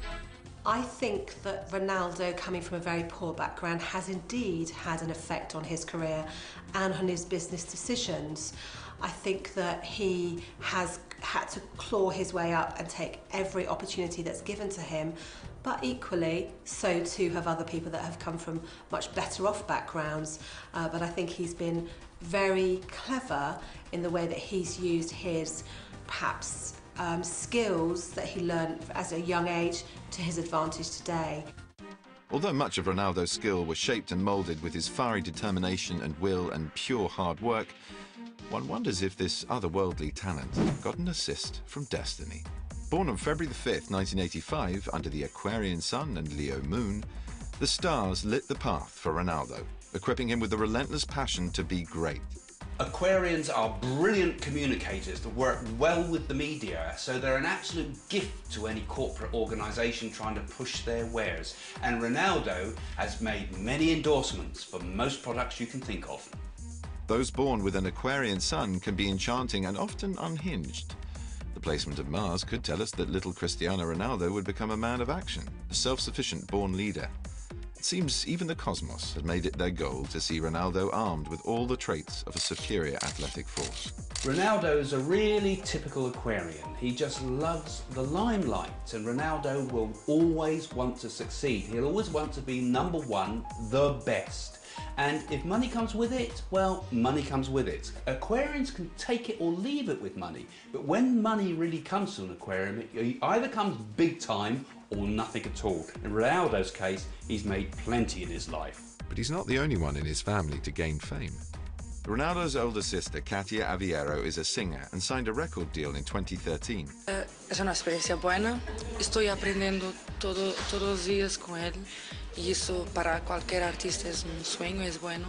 Speaker 8: I think that Ronaldo, coming from a very poor background, has indeed had an effect on his career and on his business decisions. I think that he has had to claw his way up and take every opportunity that's given to him, but equally, so too have other people that have come from much better off backgrounds. Uh, but I think he's been very clever in the way that he's used his, perhaps, Um, skills that he learned as a young age to his advantage today.
Speaker 13: Although much of Ronaldo's skill was shaped and moulded with his fiery determination and will and pure hard work, one wonders if this otherworldly talent got an assist from destiny. Born on February the fifth, nineteen eighty-five, under the Aquarian Sun and Leo Moon, the stars lit the path for Ronaldo, equipping him with the relentless passion to be great.
Speaker 9: Aquarians are brilliant communicators that work well with the media, so they're an absolute gift to any corporate organisation trying to push their wares. And Ronaldo has made many endorsements for most products you can think of.
Speaker 13: Those born with an Aquarian sun can be enchanting and often unhinged. The placement of Mars could tell us that little Cristiano Ronaldo would become a man of action, a self-sufficient born leader. It seems even the cosmos had made it their goal to see Ronaldo armed with all the traits of a superior athletic force.
Speaker 9: Ronaldo's a really typical Aquarian. He just loves the limelight, and Ronaldo will always want to succeed. He'll always want to be number one, the best. And if money comes with it, well, money comes with it. Aquarians can take it or leave it with money, but when money really comes to an aquarium, it either comes big time or nothing at all. In Ronaldo's case, he's made plenty in his life.
Speaker 13: But he's not the only one in his family to gain fame. Ronaldo's older sister, Katia Aviero, is a singer and signed a record deal in twenty thirteen.
Speaker 23: Uh, es una experiencia buena. Estoy aprendiendo todo, todos los días con él. Y eso para cualquier artista es un sueño, es bueno.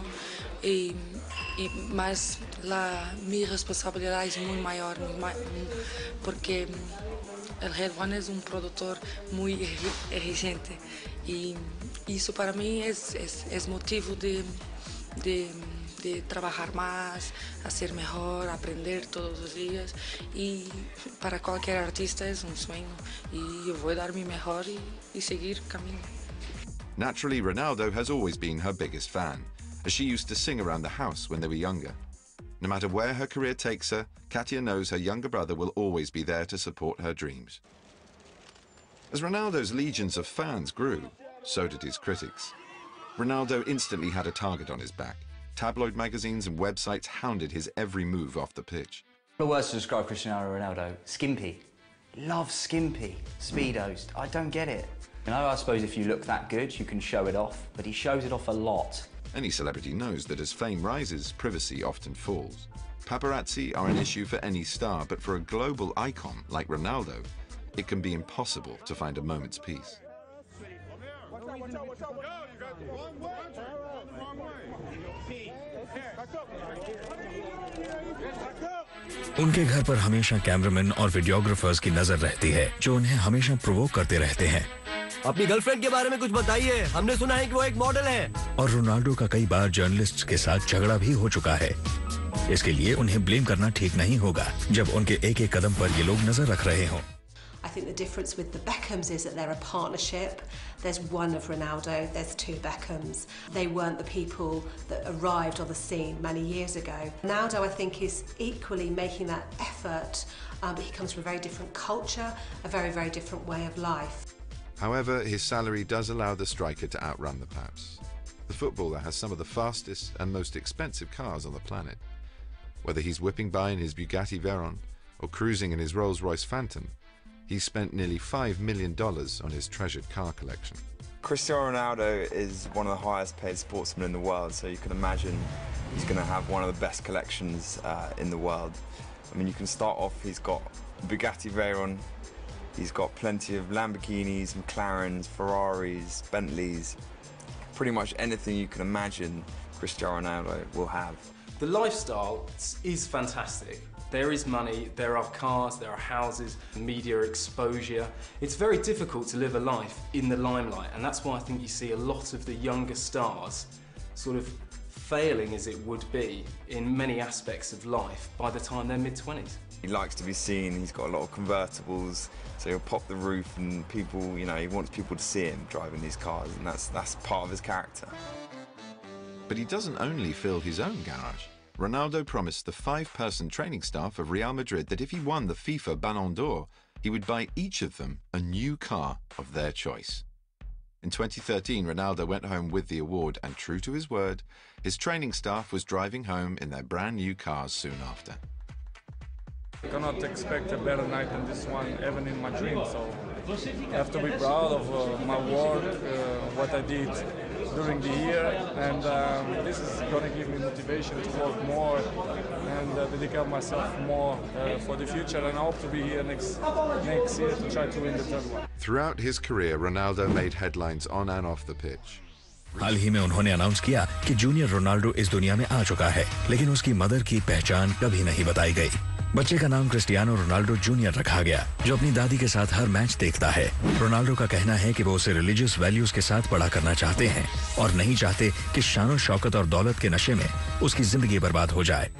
Speaker 23: Y, y más la, mi responsabilidad es muy mayor, muy, porque el Red One es un productor muy exigente. Y eso para mí es, es, es motivo de, de, de trabajar más, hacer mejor, aprender todos los días. Y para cualquier artista es un sueño. Y yo voy a dar mi mejor y, y seguir camino.
Speaker 13: Naturally, Ronaldo has always been her biggest fan, as she used to sing around the house when they were younger. No matter where her career takes her, Katia knows her younger brother will always be there to support her dreams. As Ronaldo's legions of fans grew, so did his critics. Ronaldo instantly had a target on his back. Tabloid magazines and websites hounded his every move off the pitch.
Speaker 24: The words to describe Cristiano Ronaldo: skimpy. Loves skimpy. Speedos. I don't get it. You know, I suppose if you look that good, you can show it off, but he shows it off a lot.
Speaker 13: Any celebrity knows that as fame rises, privacy often falls. Paparazzi are an issue for any star, but for a global icon like Ronaldo, it can be impossible to find a moment's peace.
Speaker 1: उनके घर पर हमेशा cameraman और videographers की नजर रहती है, जो उन्हें हमेशा प्रोवोक करते रहते हैं।
Speaker 6: अपनी गर्लफ्रेंड के बारे में कुछ बताइए, हमने सुना है कि वो एक मॉडल है।
Speaker 1: और रोनाल्डो का कई बार जर्नलिस्ट्स के साथ झगड़ा भी हो चुका है। इसके लिए उन्हें ब्लेम करना ठीक नहीं होगा, जब उनके एक एक कदम पर ये लोग नजर रख रहे हों।
Speaker 8: I think the difference with the Beckhams is that they're a partnership. There's one of Ronaldo, there's two Beckhams. They weren't the people that arrived on the scene many years ago. Ronaldo, I think, is equally making that effort, um, but he comes from a very different culture, a very, very different way of life.
Speaker 13: However, his salary does allow the striker to outrun the Paps. The footballer has some of the fastest and most expensive cars on the planet. Whether he's whipping by in his Bugatti Veyron or cruising in his Rolls-Royce Phantom, he's spent nearly five million dollars on his treasured car collection.
Speaker 11: Cristiano Ronaldo is one of the highest paid sportsmen in the world, so you can imagine he's going to have one of the best collections uh, in the world. I mean, you can start off, he's got Bugatti Veyron, he's got plenty of Lamborghinis, McLarens, Ferraris, Bentleys, pretty much anything you can imagine Cristiano Ronaldo will have.
Speaker 12: The lifestyle is fantastic. There is money, there are cars, there are houses, media exposure. It's very difficult to live a life in the limelight, and that's why I think you see a lot of the younger stars sort of failing, as it would be, in many aspects of life by the time they're mid twenties.
Speaker 11: He likes to be seen, he's got a lot of convertibles, so he'll pop the roof and people, you know, he wants people to see him driving these cars, and that's, that's part of his character.
Speaker 13: But he doesn't only fill his own garage. Ronaldo promised the five-person training staff of Real Madrid that if he won the FIFA Ballon d'Or, he would buy each of them a new car of their choice. In twenty thirteen, Ronaldo went home with the award, and true to his word, his training staff was driving home in their brand new cars soon after.
Speaker 14: I cannot expect a better night than this one, even in my dream, so I have to be proud of uh, my work, uh, what I did during the year, and um, this is going to give me motivation to work more and uh, dedicate myself more uh, for the future, and I hope to be here next, next year to try to win the third one.
Speaker 13: Throughout his career, Ronaldo made headlines on and off the pitch.
Speaker 1: हाल ही में उन्होंने announce किया कि junior Ronaldo इस दुनिया में आ चुका है, लेकिन उसकी मदर की पहचान कभी नहीं बताई गई। बच्चे का नाम क्रिस्टियानो रोनाल्डो जूनियर रखा गया, जो अपनी दादी के साथ हर मैच देखता है। रोनाल्डो का कहना है कि वो उसे रिलीजियस वैल्यूज के साथ बड़ा करना चाहते हैं और नहीं चाहते कि शान शौकत और दौलत के नशे में उसकी जिंदगी बर्बाद हो जाए।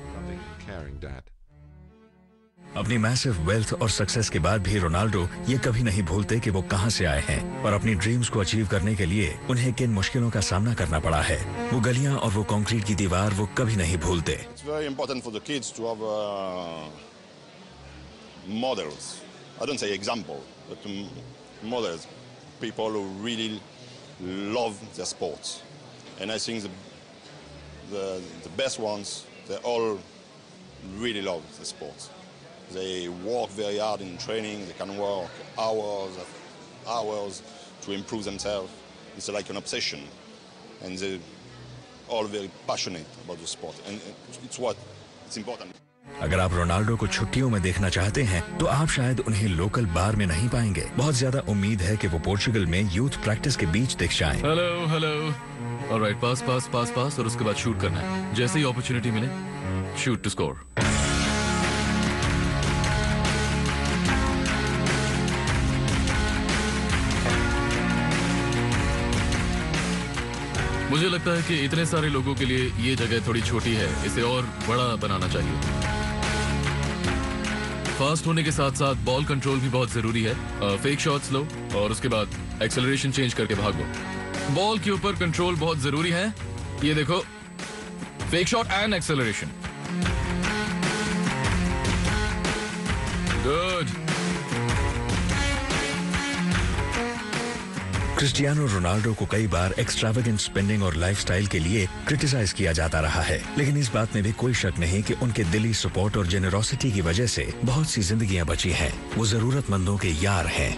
Speaker 1: अपनी मैसिव वेल्थ और सक्सेस के बाद भी रोनाल्डो ये कभी नहीं भूलते कि वो कहां से आए हैं और अपनी ड्रीम्स को अचीव करने के लिए उन्हें किन मुश्किलों का सामना करना पड़ा है। वो गलियां और वो कंक्रीट की दीवार वो कभी नहीं भूलते।
Speaker 15: It's very important for the kids to have uh, models. I don't say example, but um, models, people who really love their sports. And I think the, the, the best ones, they all really love the sports. They work very hard in training, they can work hours hours to improve themselves. It's like an obsession. And they're all very passionate about the sport. And it's what, it's important.
Speaker 1: अगर आप Ronaldo को छुट्टियों में देखना चाहते हैं तो आप शायद उन्हें लोकल बार में नहीं पाएंगे। बहुत ज्यादा उम्मीद है कि वो पोर्चुगल में यूथ प्रैक्टिस के बीच दिख जाएं।
Speaker 5: Hello hello alright, pass pass pass pass और उसके बाद शूट करना है। जैसे ही अपॉर्चुनिटी मिले, शूट टू स्कोर। मुझे लगता है कि इतने सारे लोगों के लिए ये जगह थोड़ी छोटी है, इसे और बड़ा बनाना चाहिए। फास्ट होने के साथ साथ बॉल कंट्रोल भी बहुत जरूरी है। फेक शॉट्स लो और उसके बाद एक्सेलरेशन चेंज करके भागो। बॉल के ऊपर कंट्रोल बहुत जरूरी है। ये देखो, fake shot and acceleration. Good.
Speaker 1: Cristiano Ronaldo को कई बार एक्स्ट्रावेगेंट स्पेंडिंग और लाइफस्टाइल के लिए क्रिटिसाइज किया जाता रहा है, लेकिन इस बात में भी कोई शक नहीं कि उनके दिली सपोर्ट और जेनरोसिटी की वजह से बहुत सी जिंदगियां बची हैं। वो जरूरतमंदों के यार हैं।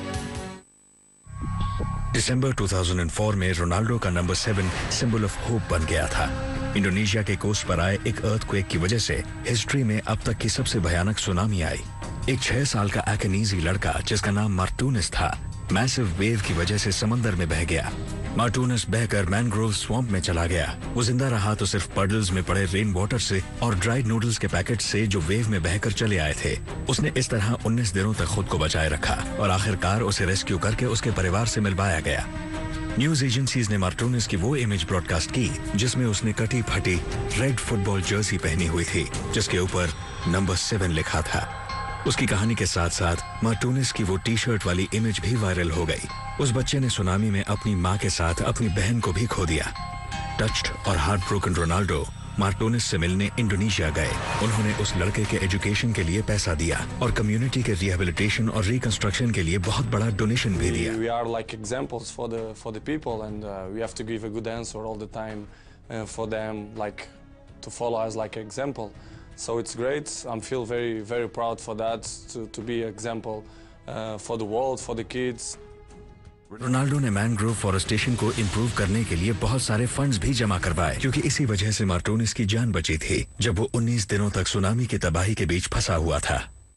Speaker 1: दिसंबर दो हज़ार चार में रोनाल्डो का number seven symbol of hope बन गया था। इंडोनेशिया के कोस्ट पर आए एक अर्थक्वेक की वजह से हिस्ट्री में अब तक की सबसे भयानक सुनामी आई। एक छह साल का एकेनीजी लड़का जिसका नाम मार्टूनस था, मैसिव वेव की वजह से समंदर में बह गया। मार्टूनस बहकर मैनग्रोव स्वैम्प में चला गया। वो जिंदा रहा तो सिर्फ पडल्स में पड़े रेन वाटर से और ड्राइड नूडल्स के पैकेट से जो वेव में बहकर चले आए थे। उसने इस तरह उन्नीस दिनों तक खुद को बचाए रखा और आखिरकार उसे रेस्क्यू करके उसके परिवार से मिलवाया गया। न्यूज एजेंसीज ने मार्टूनस की वो इमेज ब्रॉडकास्ट की जिसमें उसने कटी फटी रेड फुटबॉल जर्सी पहनी हुई थी, जिसके ऊपर नंबर सेवन लिखा था। उसकी कहानी के साथ साथ मार्टूनस की वो टी शर्ट वाली इमेज भी वायरल हो गई। उस बच्चे ने सुनामी में अपनी मां के साथ अपनी बहन को भी खो दिया। टच्ड और हार्ट ब्रोकन रोनाल्डो मार्टूनस से मिलने इंडोनेशिया गए। उन्होंने उस लड़के के एजुकेशन के लिए पैसा दिया और कम्युनिटी के रिहेबिलिटेशन और रिकंस्ट्रक्शन के लिए बहुत बड़ा डोनेशन भी दिया।
Speaker 25: We are like examples for the for the people and uh, we have to give a good answer all the time uh, for them, like to follow us like example. So it's great. I feel very, very proud for that, to, to be an example uh, for the world, for the kids.
Speaker 1: Ronaldo ने mangrove forestation को improve करने के लिए बहुत सारे funds भी जमा करवाए, क्योंकि इसी वजह से मार्टोनिस की जान बची थी जब वो उन्नीस दिनों तक सुनामी की तबाही के बीच फंसा हुआ था।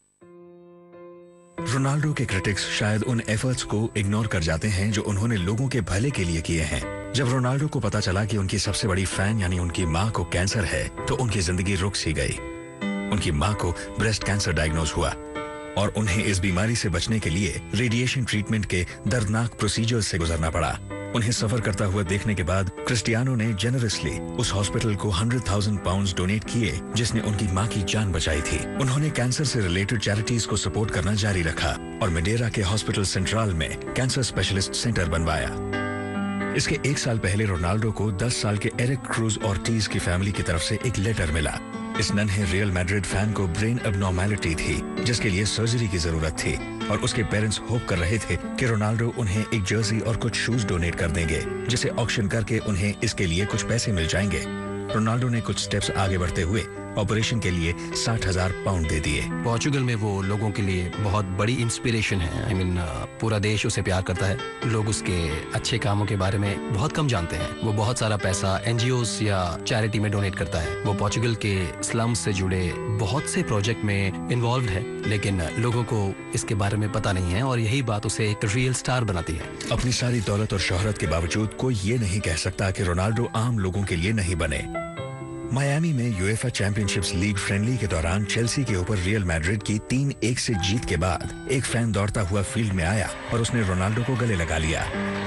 Speaker 1: रोनाल्डो के क्रिटिक्स शायद उन एफर्ट्स को इग्नोर कर जाते हैं जो उन्होंने लोगों के भले के लिए किए हैं। जब रोनाल्डो को पता चला कि उनकी सबसे बड़ी फैन यानी उनकी मां को कैंसर है, तो उनकी जिंदगी रुक सी गई। उनकी मां को ब्रेस्ट कैंसर डायग्नोज हुआ और उन्हें इस बीमारी से बचने के लिए रेडिएशन ट्रीटमेंट के दर्दनाक प्रोसीजर से गुजरना पड़ा। उन्हें सफर करता हुआ देखने के बाद क्रिस्टियानो ने जेनरसली उस हॉस्पिटल को हंड्रेड थाउजेंड पाउंड्स डोनेट किए जिसने उनकी मां की जान बचाई थी। उन्होंने कैंसर से रिलेटेड चैरिटीज को सपोर्ट करना जारी रखा और मेडेरा के हॉस्पिटल सेंट्रल में कैंसर स्पेशलिस्ट सेंटर बनवाया। इसके एक साल पहले रोनाल्डो को दस साल के एरिक क्रूज ऑर्टिज की फैमिली की तरफ से एक लेटर मिला। इस नन्हे रियल मैड्रिड फैन को ब्रेन एबनॉर्मैलिटी थी जिसके लिए सर्जरी की जरूरत थी और उसके पेरेंट्स होप कर रहे थे कि रोनाल्डो उन्हें एक जर्सी और कुछ शूज डोनेट कर देंगे, जिसे ऑक्शन करके उन्हें इसके लिए कुछ पैसे मिल जाएंगे। रोनाल्डो ने कुछ स्टेप्स आगे बढ़ते हुए ऑपरेशन के लिए साठ हजार पाउंड दे दिए।
Speaker 6: पोर्चुगल में वो लोगों के लिए बहुत बड़ी इंस्पिरेशन है। आई I मीन mean, पूरा देश उसे प्यार करता है। लोग उसके अच्छे कामों के बारे में बहुत कम जानते हैं। वो बहुत सारा पैसा एनजीओस या चैरिटी में डोनेट करता है। वो पोर्चुगल के स्लम्स से जुड़े बहुत से प्रोजेक्ट में इन्वॉल्व है, लेकिन लोगों को इसके बारे में पता नहीं है और यही बात उसे एक रियल स्टार बनाती है।
Speaker 1: अपनी सारी दौलत और शोहरत के बावजूद कोई ये नहीं कह सकता कि रोनाल्डो आम लोगों के लिए नहीं बने। मायामी में यूएफा चैंपियनशिप्स लीग फ्रेंडली के दौरान चेल्सी के ऊपर रियल मैड्रिड की तीन एक से जीत के बाद एक फैन दौड़ता हुआ फील्ड में आया और उसने रोनाल्डो को गले लगा लिया।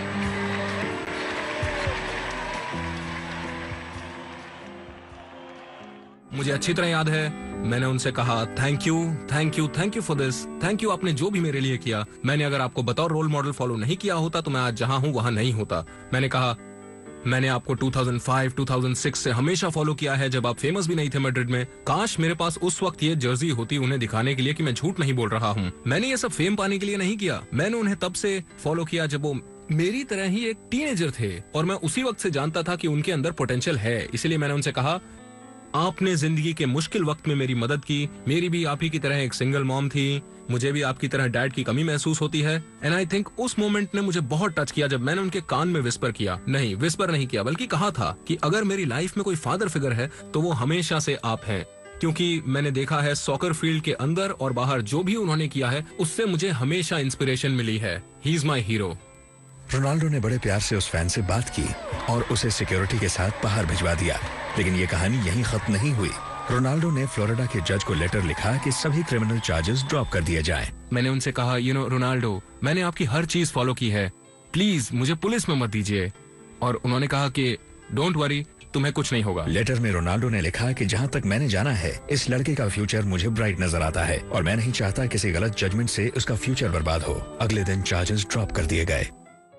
Speaker 7: मुझे अच्छी तरह याद है, मैंने उनसे कहा thank you thank you thank you for this, thank you आपने जो भी मेरे लिए किया। मैंने अगर आपको बतौर रोल मॉडल फॉलो नहीं किया होता तो मैं आज जहां हूं वहां नहीं होता। मैंने कहा मैंने आपको दो हज़ार पाँच दो हज़ार छह से हमेशा फॉलो किया है जब आप फेमस भी नहीं थे मैड्रिड में। काश मेरे पास उस वक्त ये जर्सी होती उन्हें दिखाने के लिए कि मैं झूठ नहीं बोल रहा हूँ। मैंने ये सब फेम पाने के लिए नहीं किया, मैंने उन्हें तब से फॉलो किया जब वो मेरी तरह ही एक टीनेजर थे और मैं उसी वक्त से जानता था कि उनके अंदर पोटेंशियल है। इसलिए मैंने उनसे कहा आपने जिंदगी के मुश्किल वक्त में मेरी मदद की। मेरी भी आप ही की तरह एक सिंगल मॉम थी, मुझे भी आपकी तरह डैड की कमी महसूस होती है। एंड आई थिंक उस मोमेंट ने मुझे बहुत टच किया जब मैंने उनके कान में विस्पर किया, नहीं विस्पर नहीं किया बल्कि कहा था कि अगर मेरी लाइफ में कोई फादर फिगर है तो वो हमेशा से आप हैं, क्योंकि मैंने देखा है सॉकर फील्ड के अंदर और बाहर जो भी उन्होंने किया है उससे मुझे हमेशा इंस्पिरेशन मिली है। He is my hero.
Speaker 1: Ronaldo ने बड़े प्यार से उस फैन से बात की और उसे सिक्योरिटी के साथ बाहर भिजवा दिया, लेकिन ये कहानी यहीं खत्म नहीं हुई। रोनाल्डो ने फ्लोरिडा के जज को लेटर लिखा कि सभी क्रिमिनल चार्जेस ड्रॉप कर दिए जाएं।
Speaker 7: मैंने उनसे कहा यू नो रोनाल्डो, मैंने आपकी हर चीज फॉलो की है, प्लीज मुझे पुलिस में मत दीजिए। और उन्होंने कहा कि डोंट वरी, तुम्हें कुछ नहीं होगा।
Speaker 1: लेटर में रोनाल्डो ने लिखा कि जहां तक मैंने जाना है इस लड़के का फ्यूचर मुझे ब्राइट नजर आता है और मैं नहीं चाहता किसी गलत जजमेंट से उसका फ्यूचर बर्बाद हो। अगले दिन चार्जेस ड्रॉप कर दिए गए।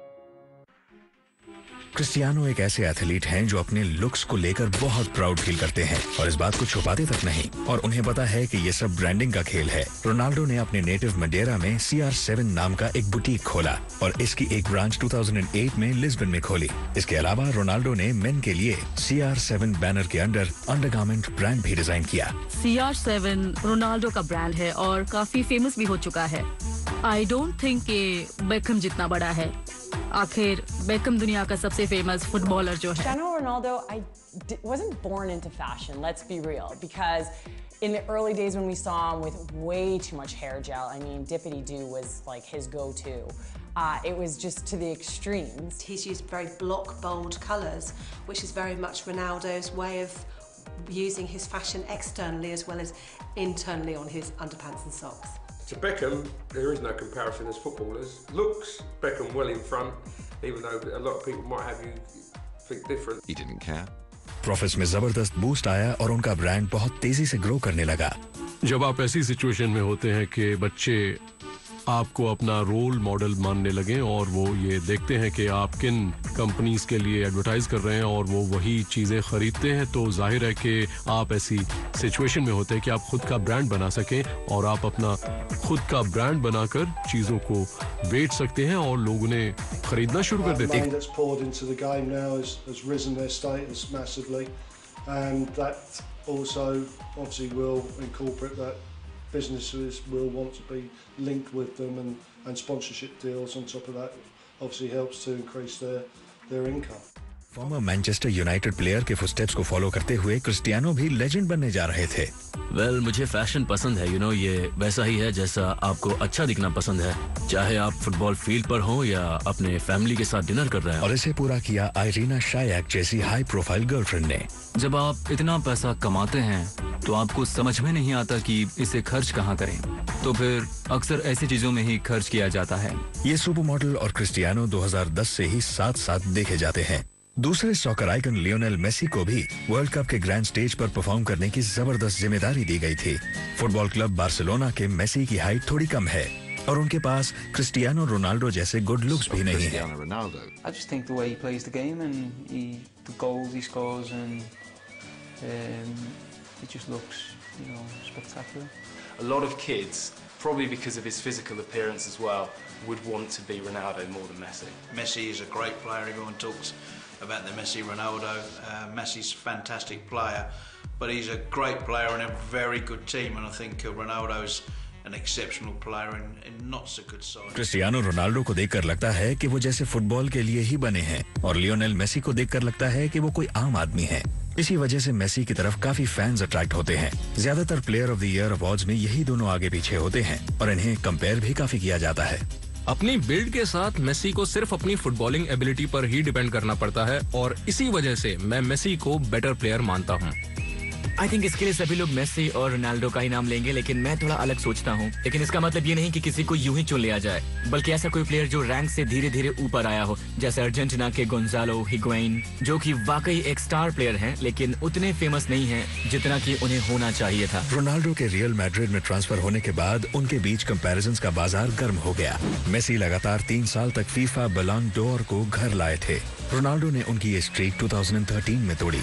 Speaker 1: क्रिस्टियानो एक ऐसे एथलीट हैं जो अपने लुक्स को लेकर बहुत प्राउड फील करते हैं और इस बात को छुपाते तक नहीं, और उन्हें पता है कि ये सब ब्रांडिंग का खेल है। रोनाल्डो ने अपने नेटिव मडेरा में सी आर सेवन नाम का एक बुटीक खोला और इसकी एक ब्रांच दो हज़ार आठ में लिस्बन में खोली। इसके अलावा रोनाल्डो ने मेन के लिए सी आर सेवन बैनर के अंडर अंडरगारमेंट ब्रांड भी डिजाइन किया।
Speaker 21: सी आर सेवन रोनाल्डो का ब्रांड है और काफी फेमस भी हो चुका है। आई डोंट थिंक कि बेकहम जितना बड़ा है। आखिर बेकहम दुनिया का सबसे फेमस फुटबॉलर जो है।
Speaker 16: Cristiano Ronaldo, I d- wasn't born into fashion, let's be real, because in the early days when we saw him with way too much hair gel, I mean, Dippity-Doo was like his go-to. Uh, it was just to the extremes.
Speaker 8: He's used very block, bold colours, which is very much Ronaldo's way of using his fashion externally as well as internally on his underpants and socks.
Speaker 17: To Beckham, there is no comparison as footballers. Looks, Beckham well in front, even though a lot of people might have you think different.
Speaker 13: He didn't care.
Speaker 1: Profits में जबरदस्त boost आया और उनका brand बहुत तेजी से grow करने लगा।
Speaker 10: जब आप ऐसी सिचुएशन में होते हैं कि बच्चे आपको अपना रोल मॉडल मानने लगे और वो ये देखते हैं कि आप किन कंपनीज के लिए एडवर्टाइज कर रहे हैं और वो वही चीज़ें खरीदते हैं, तो जाहिर है कि आप ऐसी सिचुएशन में होते हैं कि आप खुद का ब्रांड बना सकें और आप अपना खुद का ब्रांड बनाकर चीज़ों को बेच सकते हैं और लोग उन्हें खरीदना शुरू कर देते हैं।
Speaker 19: Businesses will want to be linked with them and, and sponsorship deals on top of that. obviously helps to increase their their income.
Speaker 1: Former Manchester United player के फुटस्टेप्स को फॉलो करते हुए क्रिस्टियानो भी लेजेंड बनने जा रहे थे।
Speaker 2: Well well, मुझे फैशन पसंद है, यू you नो know, ये वैसा ही है जैसा आपको अच्छा दिखना पसंद है, चाहे आप फुटबॉल फील्ड पर हो या अपने फैमिली के साथ डिनर कर रहे हो।
Speaker 1: और इसे पूरा किया आइरीना शायक जैसी हाई प्रोफाइल गर्लफ्रेंड ने।
Speaker 2: जब आप इतना पैसा कमाते हैं तो आपको समझ में नहीं आता कि इसे खर्च कहाँ करें, तो फिर अक्सर ऐसी चीजों में ही खर्च किया जाता है।
Speaker 1: ये सुपर मॉडल और क्रिस्टियानो दो हज़ार दस से ही साथ साथ देखे जाते हैं। दूसरे सॉकर आइकन लियोनेल मेसी को भी वर्ल्ड कप के ग्रैंड स्टेज पर परफॉर्म करने की जबरदस्त जिम्मेदारी दी गई थी। फुटबॉल क्लब बार्सिलोना के मेसी की हाइट थोड़ी कम है और उनके पास क्रिस्टियानो रोनाल्डो जैसे गुड लुक्स भी नहीं है।
Speaker 12: I just think the way he plays the game and he, the goals he scores and um, it just looks, you know, spectacular. A lot of kids, probably because of his physical appearance as well, would want to be Ronaldo more than Messi.
Speaker 3: Messi is a great player. Everyone talks about the Messi Ronaldo. Uh, Messi's a fantastic player, but he's a great player and a very good team. And I think uh, Ronaldo's an exceptional player in, in not so good side.
Speaker 1: Cristiano Ronaldo को देखकर लगता है कि वो जैसे football के लिए ही बने हैं और लियोनेल मेसी को देखकर लगता है कि वो कोई आम आदमी है। इसी वजह से मेसी की तरफ काफी फैंस अट्रैक्ट होते हैं। ज्यादातर player of the year awards में यही दोनों आगे पीछे होते हैं और इन्हें कंपेयर भी काफी किया जाता है।
Speaker 7: अपनी बिल्ड के साथ मेसी को सिर्फ अपनी फुटबॉलिंग एबिलिटी पर ही डिपेंड करना पड़ता है और इसी वजह से मैं मेसी को बेटर प्लेयर मानता हूँ।
Speaker 22: आई थिंक इसके लिए सभी लोग मेसी और रोनाल्डो का ही नाम लेंगे, लेकिन मैं थोड़ा अलग सोचता हूँ। लेकिन इसका मतलब ये नहीं कि किसी को यूं ही चुन लिया जाए, बल्कि ऐसा कोई प्लेयर जो रैंक से धीरे धीरे ऊपर आया हो, जैसे अर्जेंटीना के गोंजालो हिगुएन, जो कि वाकई एक स्टार प्लेयर हैं, लेकिन उतने फेमस नहीं हैं जितना कि उन्हें होना चाहिए था।
Speaker 1: रोनाल्डो के रियल मैड्रिड में ट्रांसफर होने के बाद उनके बीच कंपैरिजंस का बाजार गर्म हो गया। मेसी लगातार तीन साल तक फीफा बलोन डोर को घर लाए थे। रोनाल्डो ने उनकी ये स्ट्रीक दो हज़ार तेरह में तोड़ी।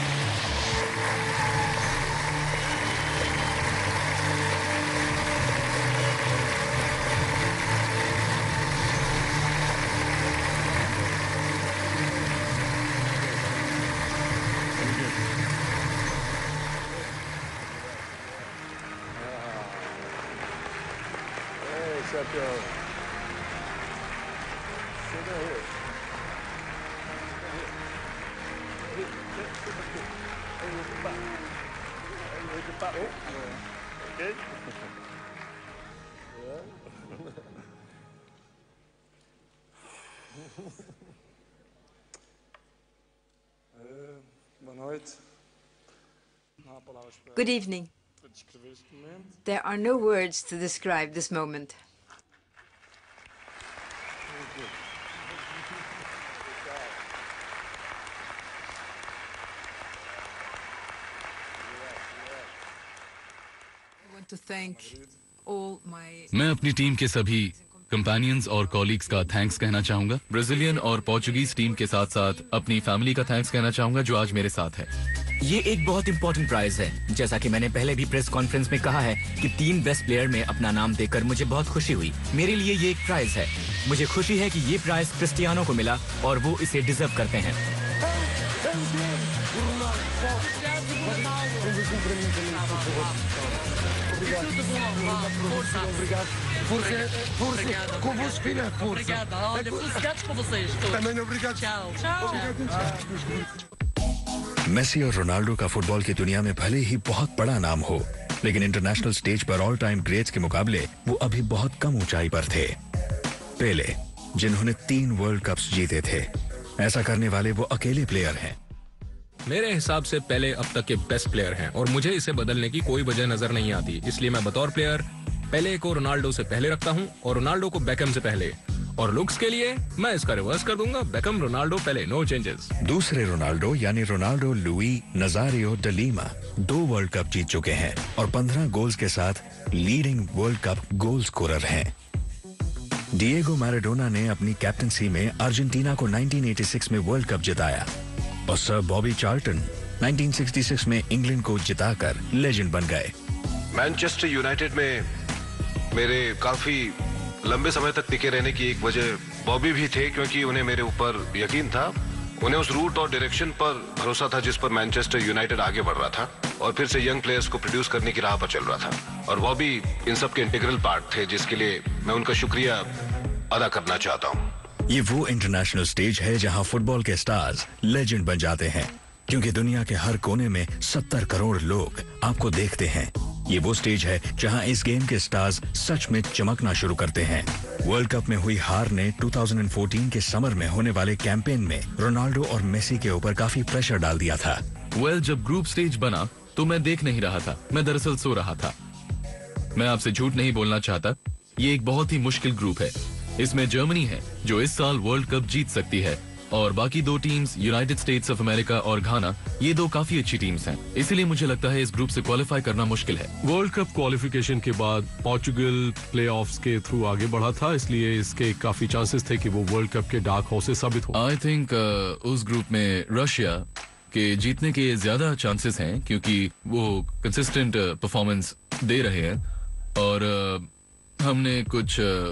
Speaker 4: Good evening. There are no words to describe this moment.
Speaker 18: I want to thank all my
Speaker 5: मैं अपनी टीम के सभी कंपेनियंस और कॉलीग्स का थैंक्स कहना चाहूंगा। ब्राजीलियन और पोर्चुगीज टीम के साथ साथ अपनी फैमिली का थैंक्स कहना चाहूंगा जो आज मेरे साथ है।
Speaker 22: ये एक बहुत इंपॉर्टेंट प्राइज है। जैसा कि मैंने पहले भी प्रेस कॉन्फ्रेंस में कहा है कि तीन बेस्ट प्लेयर में अपना नाम देकर मुझे बहुत खुशी हुई। मेरे लिए ये एक प्राइज है। मुझे खुशी है कि ये प्राइज क्रिस्टियानो को मिला और वो इसे डिजर्व करते हैं।
Speaker 1: मेसी और रोनाल्डो का फुटबॉल की दुनिया में भले ही बहुत बड़ा नाम हो, लेकिन इंटरनेशनल स्टेज पर ऑल टाइम ग्रेट्स के मुकाबले वो अभी बहुत कम ऊंचाई पर थे। पेले, जिन्होंने तीन वर्ल्ड कप्स जीते थे, ऐसा करने वाले वो अकेले प्लेयर हैं।
Speaker 7: मेरे हिसाब से पेले अब तक के बेस्ट प्लेयर हैं और मुझे इसे बदलने की कोई वजह नजर नहीं आती। इसलिए मैं बतौर प्लेयर पेले को रोनाल्डो से पहले रखता हूं और रोनाल्डो को बेकम से पहले। और लुक्स के लिए मैं इसका रिवर्स कर दूंगा, Beckham Ronaldo Pele, no changes.
Speaker 1: दूसरे रोनाल्डो यानी Ronaldo Luis Nazario de Lima दो वर्ल्ड कप जीत चुके हैं और पंद्रह गोल्स के साथ leading World Cup goal scorer हैं। डिएगो मैराडोना ने अपनी कैप्टनसी में अर्जेंटीना को उन्नीस सौ छियासी में वर्ल्ड कप जिताया और सर बॉबी चार्ल्टन उन्नीस सौ छियासठ में इंग्लैंड को जिताकर लेजेंड बन गए।
Speaker 20: मैनचेस्टर यूनाइटेड में मेरे काफी लंबे समय तक टिके रहने की एक वजह बॉबी भी थे, क्योंकि उन्हें मेरे ऊपर यकीन था। उन्हें उस रूट और डायरेक्शन पर भरोसा था जिस पर मैनचेस्टर यूनाइटेड आगे बढ़ रहा था और फिर से यंग प्लेयर्स को प्रोड्यूस करने की राह पर चल रहा था। और बॉबी इन सब के इंटीग्रल पार्ट थे, जिसके लिए मैं उनका शुक्रिया अदा करना चाहता हूँ।
Speaker 1: ये वो इंटरनेशनल स्टेज है जहां फुटबॉल के स्टार्स लेजेंड बन जाते हैं, क्योंकि दुनिया के हर कोने में सत्तर करोड़ लोग आपको देखते हैं। ये वो स्टेज है जहां इस गेम के स्टार्स सच में चमकना शुरू करते हैं। वर्ल्ड कप में हुई हार ने दो हज़ार चौदह के समर में होने वाले कैंपेन में रोनाल्डो और मेसी के ऊपर काफी प्रेशर डाल दिया था।
Speaker 5: वेल well, जब ग्रुप स्टेज बना तो मैं देख नहीं रहा था, मैं दरअसल सो रहा था। मैं आपसे झूठ नहीं बोलना चाहता, ये एक बहुत ही मुश्किल ग्रुप है। इसमें जर्मनी है जो इस साल वर्ल्ड कप जीत सकती है, और बाकी दो teams United States of America और घाना, ये दो काफी अच्छी टीम्स हैं। इसीलिए मुझे लगता है इस ग्रुप से क्वालिफाई करना मुश्किल है।
Speaker 10: वर्ल्ड कप क्वालिफिकेशन के बाद पोर्चुगल प्लेऑफ्स के थ्रू आगे बढ़ा था, इसलिए इसके काफी चांसेस थे कि वो वर्ल्ड कप के डार्क हॉर्सेस साबित हो।
Speaker 5: आई थिंक uh, उस ग्रुप में रशिया के जीतने के ज्यादा चांसेस हैं, क्योंकि वो कंसिस्टेंट परफॉर्मेंस दे रहे हैं, और uh, हमने कुछ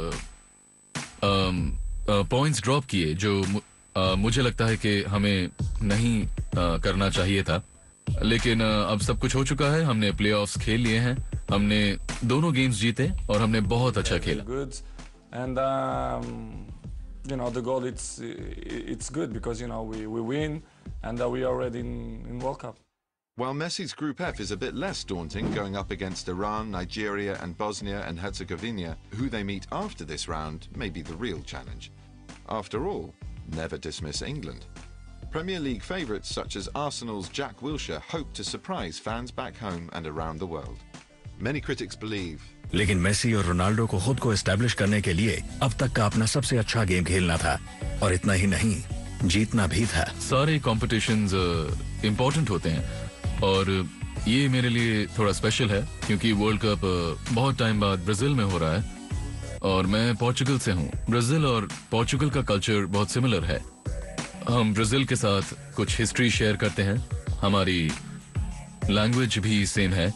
Speaker 5: पॉइंट्स uh, ड्रॉप uh, किए जो Uh, मुझे लगता है कि हमें नहीं uh, करना चाहिए था, लेकिन uh, अब सब कुछ हो चुका है। हमने प्लेऑफ्स खेल लिए हैं, हमने दोनों गेम्स जीते और हमने बहुत अच्छा खेला।
Speaker 25: Good. And um, you know the goal it's it's good because you know we we win and uh, we are already in, in World Cup.
Speaker 13: While Messi's Group F is a bit less daunting, going up against Iran, Nigeria and Bosnia and Herzegovina, who they meet after this round may be the real challenge. After all, never dismiss England. Premier League favourites such as Arsenal's Jack Wilshere hope to surprise fans back home and around the world. Many critics believe.
Speaker 1: लेकिन Messi और Ronaldo को खुद को establish करने के लिए अब तक का अपना सबसे अच्छा गेम खेलना था, और इतना ही नहीं, जीतना भी था।
Speaker 5: सारे कॉम्पिटिशन्स इम्पोर्टेंट होते हैं, और ये मेरे लिए थोड़ा स्पेशल है क्योंकि वर्ल्ड कप बहुत टाइम बाद ब्राजील में हो रहा है, और मैं पोर्चुगल से हूँ। ब्राजील और पोर्चुगल का कल्चर बहुत सिमिलर है। हम ब्राजील के साथ कुछ हिस्ट्री शेयर करते हैं, हमारी लैंग्वेज भी सेम है,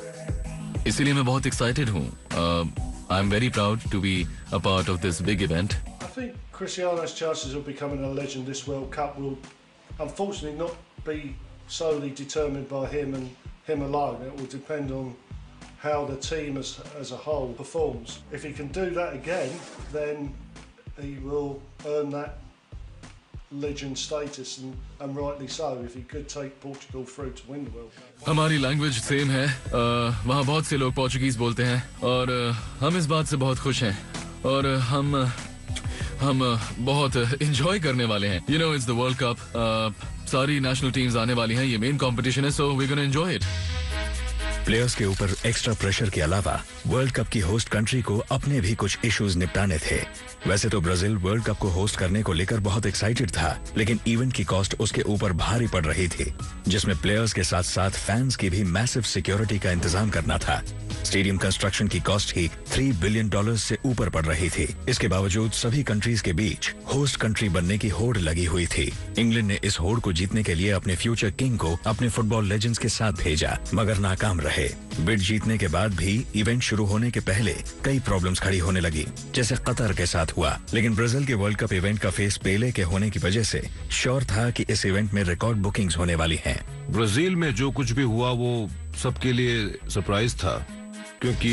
Speaker 5: इसीलिए मैं बहुत एक्साइटेड हूँ। I am very proud to be a part of this big event.
Speaker 19: I think Cristiano's chances of becoming a legend this World Cup will unfortunately not be solely determined by him and him alone. It will depend on how the team as, as a whole performs. If he can do that again, then he will earn that legend status, and, and rightly so, if he could take Portugal through to win the World Cup.
Speaker 5: हमारी language same है, uh, वहाँ बहुत से लोग Portuguese बोलते हैं, और uh, हम इस बात से बहुत खुश हैं, और uh, हम uh, हम uh, बहुत इंजॉय uh, करने वाले हैं। You know it's the World Cup, सारी नेशनल टीम्स आने वाली हैं, ये मेन कंपटीशन है, so we gonna enjoy it.
Speaker 1: Players के ऊपर एक्स्ट्रा प्रेशर के अलावा वर्ल्ड कप की होस्ट कंट्री को अपने भी कुछ इश्यूज निपटाने थे। वैसे तो ब्राजील वर्ल्ड कप को होस्ट करने को लेकर बहुत एक्साइटेड था, लेकिन इवेंट की कॉस्ट उसके ऊपर भारी पड़ रही थी, जिसमें प्लेयर्स के साथ साथ फैंस की भी मैसिव सिक्योरिटी का इंतजाम करना था। स्टेडियम कंस्ट्रक्शन की कॉस्ट ही तीन बिलियन डॉलर से ऊपर पड़ रही थी। इसके बावजूद सभी कंट्रीज के बीच होस्ट कंट्री बनने की होड़ लगी हुई थी। इंग्लैंड ने इस होड़ को जीतने के लिए अपने फ्यूचर किंग को अपने फुटबॉल लेजेंड्स के साथ भेजा, मगर नाकाम रहे। बिड जीतने के बाद भी इवेंट शुरू होने के पहले कई प्रॉब्लम्स खड़ी होने लगी, जैसे कतर के साथ हुआ। लेकिन ब्राजील के वर्ल्ड कप इवेंट का फेस पेले के होने की वजह से श्योर था कि इस इवेंट में रिकॉर्ड बुकिंग्स होने वाली हैं।
Speaker 20: ब्राजील में जो कुछ भी हुआ वो सबके लिए सरप्राइज था, क्योंकि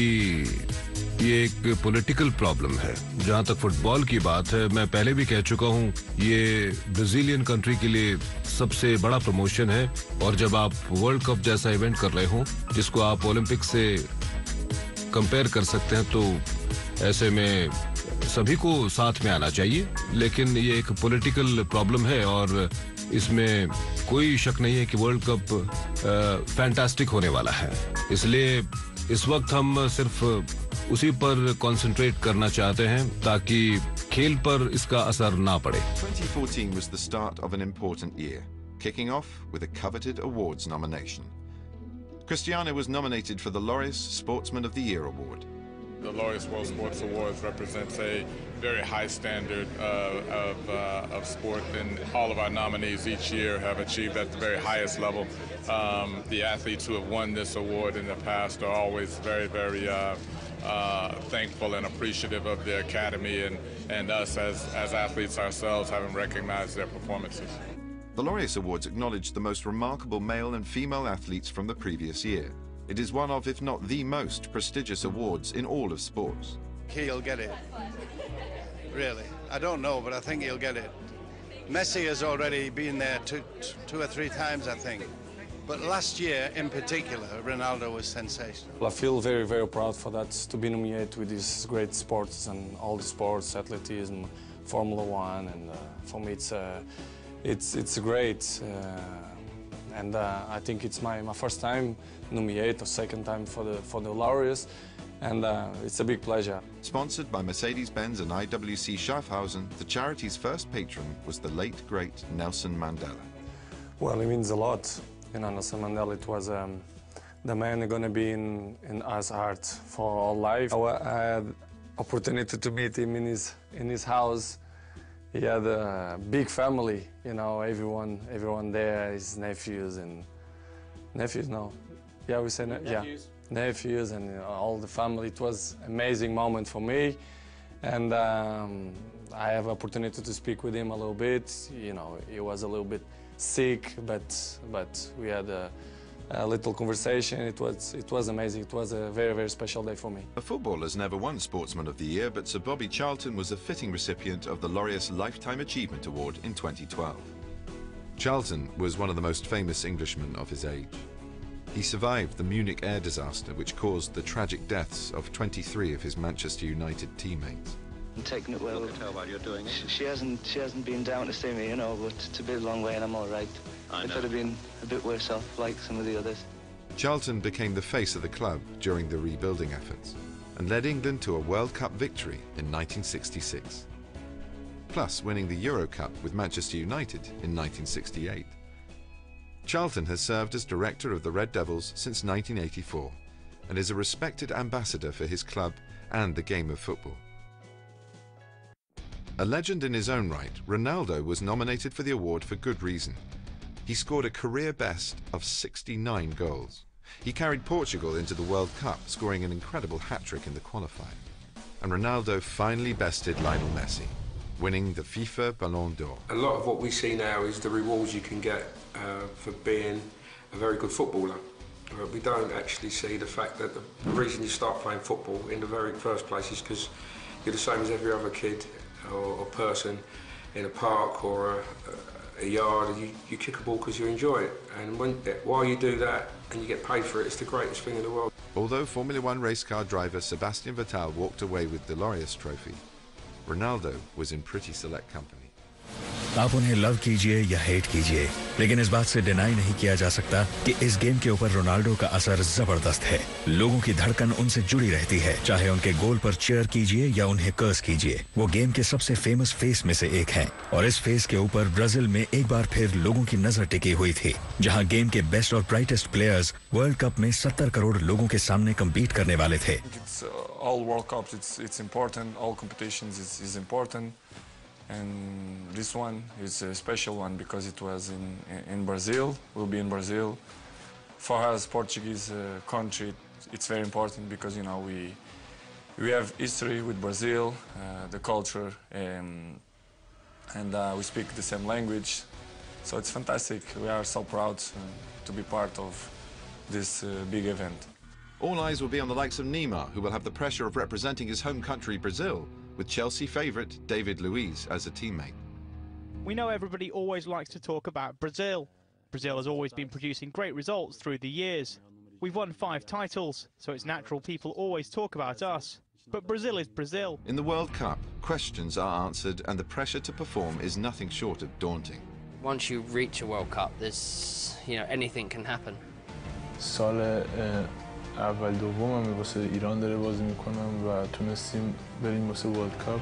Speaker 20: ये एक पॉलिटिकल प्रॉब्लम है। जहां तक फुटबॉल की बात है, मैं पहले भी कह चुका हूं, ये ब्राजीलियन कंट्री के लिए सबसे बड़ा प्रमोशन है, और जब आप वर्ल्ड कप जैसा इवेंट कर रहे हो जिसको आप ओलंपिक से कंपेयर कर सकते हैं, तो ऐसे में सभी को साथ में आना चाहिए। लेकिन ये एक पॉलिटिकल प्रॉब्लम है, और इसमें कोई शक नहीं है कि वर्ल्ड कप फैंटास्टिक होने वाला है। इसलिए इस वक्त हम सिर्फ उसी पर कंसंट्रेट करना चाहते हैं ताकि खेल पर इसका असर ना पड़े।
Speaker 13: twenty fourteen was the start of an important year, kicking off with a coveted awards nomination. Cristiano was nominated for the Laureus Sportsman of the Year award.
Speaker 9: The Laureus World Sports Awards represents a very high standard uh, of, uh, of sport, and all of our nominees each year have achieved at the very highest level. Um, the athletes who have won this award in the past are always very, very uh, uh, thankful and appreciative of the Academy and, and us as, as athletes ourselves having recognized their performances.
Speaker 13: The Laureus Awards acknowledge the most remarkable male and female athletes from the previous year. It is one of, if not the most prestigious awards in all of sports.
Speaker 11: He'll get it. really. I don't know, but I think he'll get it. Messi has already been there two, two or three times, I think. But last year, in particular, Ronaldo was sensational.
Speaker 25: I feel very, very proud for that, to be nominated with these great sports and all the sports, athleticism, Formula One, and uh, for me it's, uh, it's, it's great. Uh, and uh, I think it's my, my first time nominated, or second time for the, for the laureates, and uh, it's a big pleasure.
Speaker 13: Sponsored by Mercedes-Benz and I W C Schaffhausen, the charity's first patron was the late, great Nelson Mandela.
Speaker 25: Well, it means a lot. You know, Nelson Mandela, it was um, the man going to be in, in our heart for all life. I, I had opportunity to meet him in his, in his house. He had a big family, you know, everyone, everyone there, his nephews and nephews, no. Yeah, we say, ne nephews. yeah, nephews and you know, all the family. It was an amazing moment for me. And um, I have opportunity to speak with him a little bit. You know, he was a little bit sick, but but we had a, a little conversation. It was it was amazing. It was a very very special day for me.
Speaker 13: A footballer's never won Sportsman of the Year, but Sir Bobby Charlton was a fitting recipient of the Laureus Lifetime Achievement Award in twenty twelve. Charlton was one of the most famous Englishmen of his age. He survived the Munich air disaster, which caused the tragic deaths of twenty-three of his Manchester United teammates.
Speaker 14: I'm taking it well.
Speaker 15: I can tell while you're doing it.
Speaker 14: She, she hasn't, she hasn't been down to see me, you know, but it's a bit long way and I'm all right.
Speaker 15: I
Speaker 14: I
Speaker 15: know.
Speaker 14: could have been a bit worse off, like some of the others.
Speaker 13: Charlton became the face of the club during the rebuilding efforts and led England to a World Cup victory in nineteen sixty-six, plus winning the Euro Cup with Manchester United in nineteen sixty-eight. Charlton has served as director of the Red Devils since nineteen eighty-four and is a respected ambassador for his club and the game of football. A legend in his own right, Ronaldo was nominated for the award for good reason. He scored a career best of sixty-nine goals. He carried Portugal into the World Cup, scoring an incredible hat-trick in the qualifying. And Ronaldo finally bested Lionel Messi, winning the FIFA Ballon d'Or.
Speaker 17: A lot of what we see now is the rewards you can get uh, for being a very good footballer. Uh, we don't actually see the fact that the, the reason you start playing football in the very first place is because you're the same as every other kid or, or person in a park or a, a yard. You, you kick a ball because you enjoy it, and when, while you do that and you get paid for it, it's the greatest thing in the world.
Speaker 13: Although Formula One race car driver Sebastian Vettel walked away with the Laureus trophy, Ronaldo was in pretty select company.
Speaker 1: आप उन्हें love कीजिए या hate कीजिए, लेकिन इस बात से deny नहीं किया जा सकता कि इस गेम के ऊपर रोनाल्डो का असर जबरदस्त है। लोगों की धड़कन उनसे जुड़ी रहती है, चाहे उनके गोल पर चीयर कीजिए या उन्हें कर्स कीजिए। वो गेम के सबसे फेमस फेस में से एक हैं, और इस फेस के ऊपर ब्राजील में एक बार फिर लोगों की नजर टिकी हुई थी, जहां गेम के बेस्ट और ब्राइटेस्ट प्लेयर्स वर्ल्ड कप में सत्तर करोड़ लोगों के सामने कम्पीट करने वाले थे।
Speaker 25: It's, uh, all World Cups, it's, it's important, all competitions is, is important. And this one is a special one because it was in, in Brazil, will be in Brazil. For us, Portuguese uh, country, it's very important because, you know, we, we have history with Brazil, uh, the culture, and, and uh, we speak the same language. So it's fantastic. We are so proud uh, to be part of this uh, big event.
Speaker 13: All eyes will be on the likes of Neymar, who will have the pressure of representing his home country, Brazil, with Chelsea favourite David Luiz as a teammate.
Speaker 23: We know everybody always likes to talk about Brazil. Brazil has always been producing great results through the years. We've won five titles, so it's natural people always talk about us. But Brazil is Brazil.
Speaker 13: In the World Cup, questions are answered and the pressure to perform is nothing short of daunting.
Speaker 24: Once you reach a World Cup, there's, you know, anything can happen.
Speaker 26: سال اول دومم واسه ایران داره بازی میکنم و تونستیم بریم واسه ورلد کپ.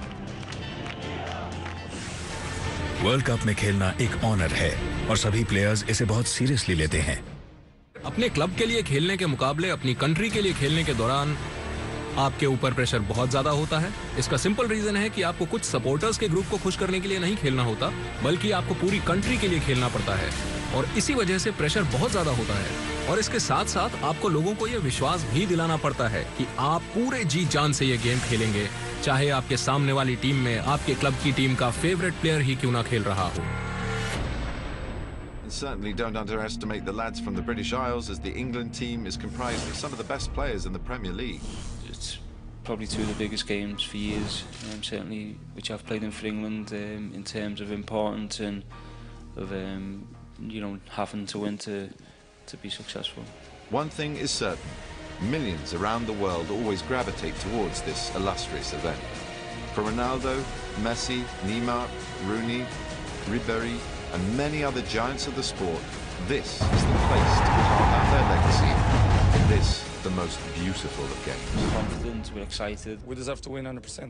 Speaker 1: World cup में खेलना एक honour है और सभी players इसे बहुत seriously लेते हैं।
Speaker 7: अपने क्लब के लिए खेलने के मुकाबले अपनी कंट्री के लिए खेलने के दौरान आपके ऊपर प्रेशर बहुत ज्यादा होता है। इसका सिंपल रीजन है कि आपको कुछ सपोर्टर्स के ग्रुप को खुश करने के लिए नहीं खेलना होता, बल्कि आपको पूरी कंट्री के लिए खेलना पड़ता है, और इसी वजह से प्रेशर बहुत ज्यादा होता है। और इसके साथ साथ आपको लोगों को यह विश्वास भी दिलाना पड़ता है कि आप पूरे जी जान से ये गेम खेलेंगे, चाहे आपके सामने वाली टीम में आपके क्लब की टीम का फेवरेट प्लेयर ही क्यों ना खेल रहा हो।
Speaker 13: And certainly don't underestimate the lads from the British Isles, as the England team is comprised of some of the best players in the Premier League.
Speaker 27: It's
Speaker 2: probably two of the biggest games for years, um, certainly which I've played in for England, um, in terms of importance and of um, you know, having to win to to be successful.
Speaker 13: One thing is certain, millions around the world always gravitate towards this illustrious event. For Ronaldo, Messi, Neymar, Rooney, Ribéry and many other giants of the sport, this is the place to carve out their legacy in this, the most beautiful of games.
Speaker 2: We're confident, we're excited.
Speaker 25: We deserve to win one hundred percent.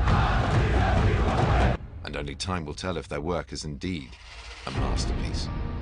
Speaker 13: And only time will tell if their work is indeed a masterpiece.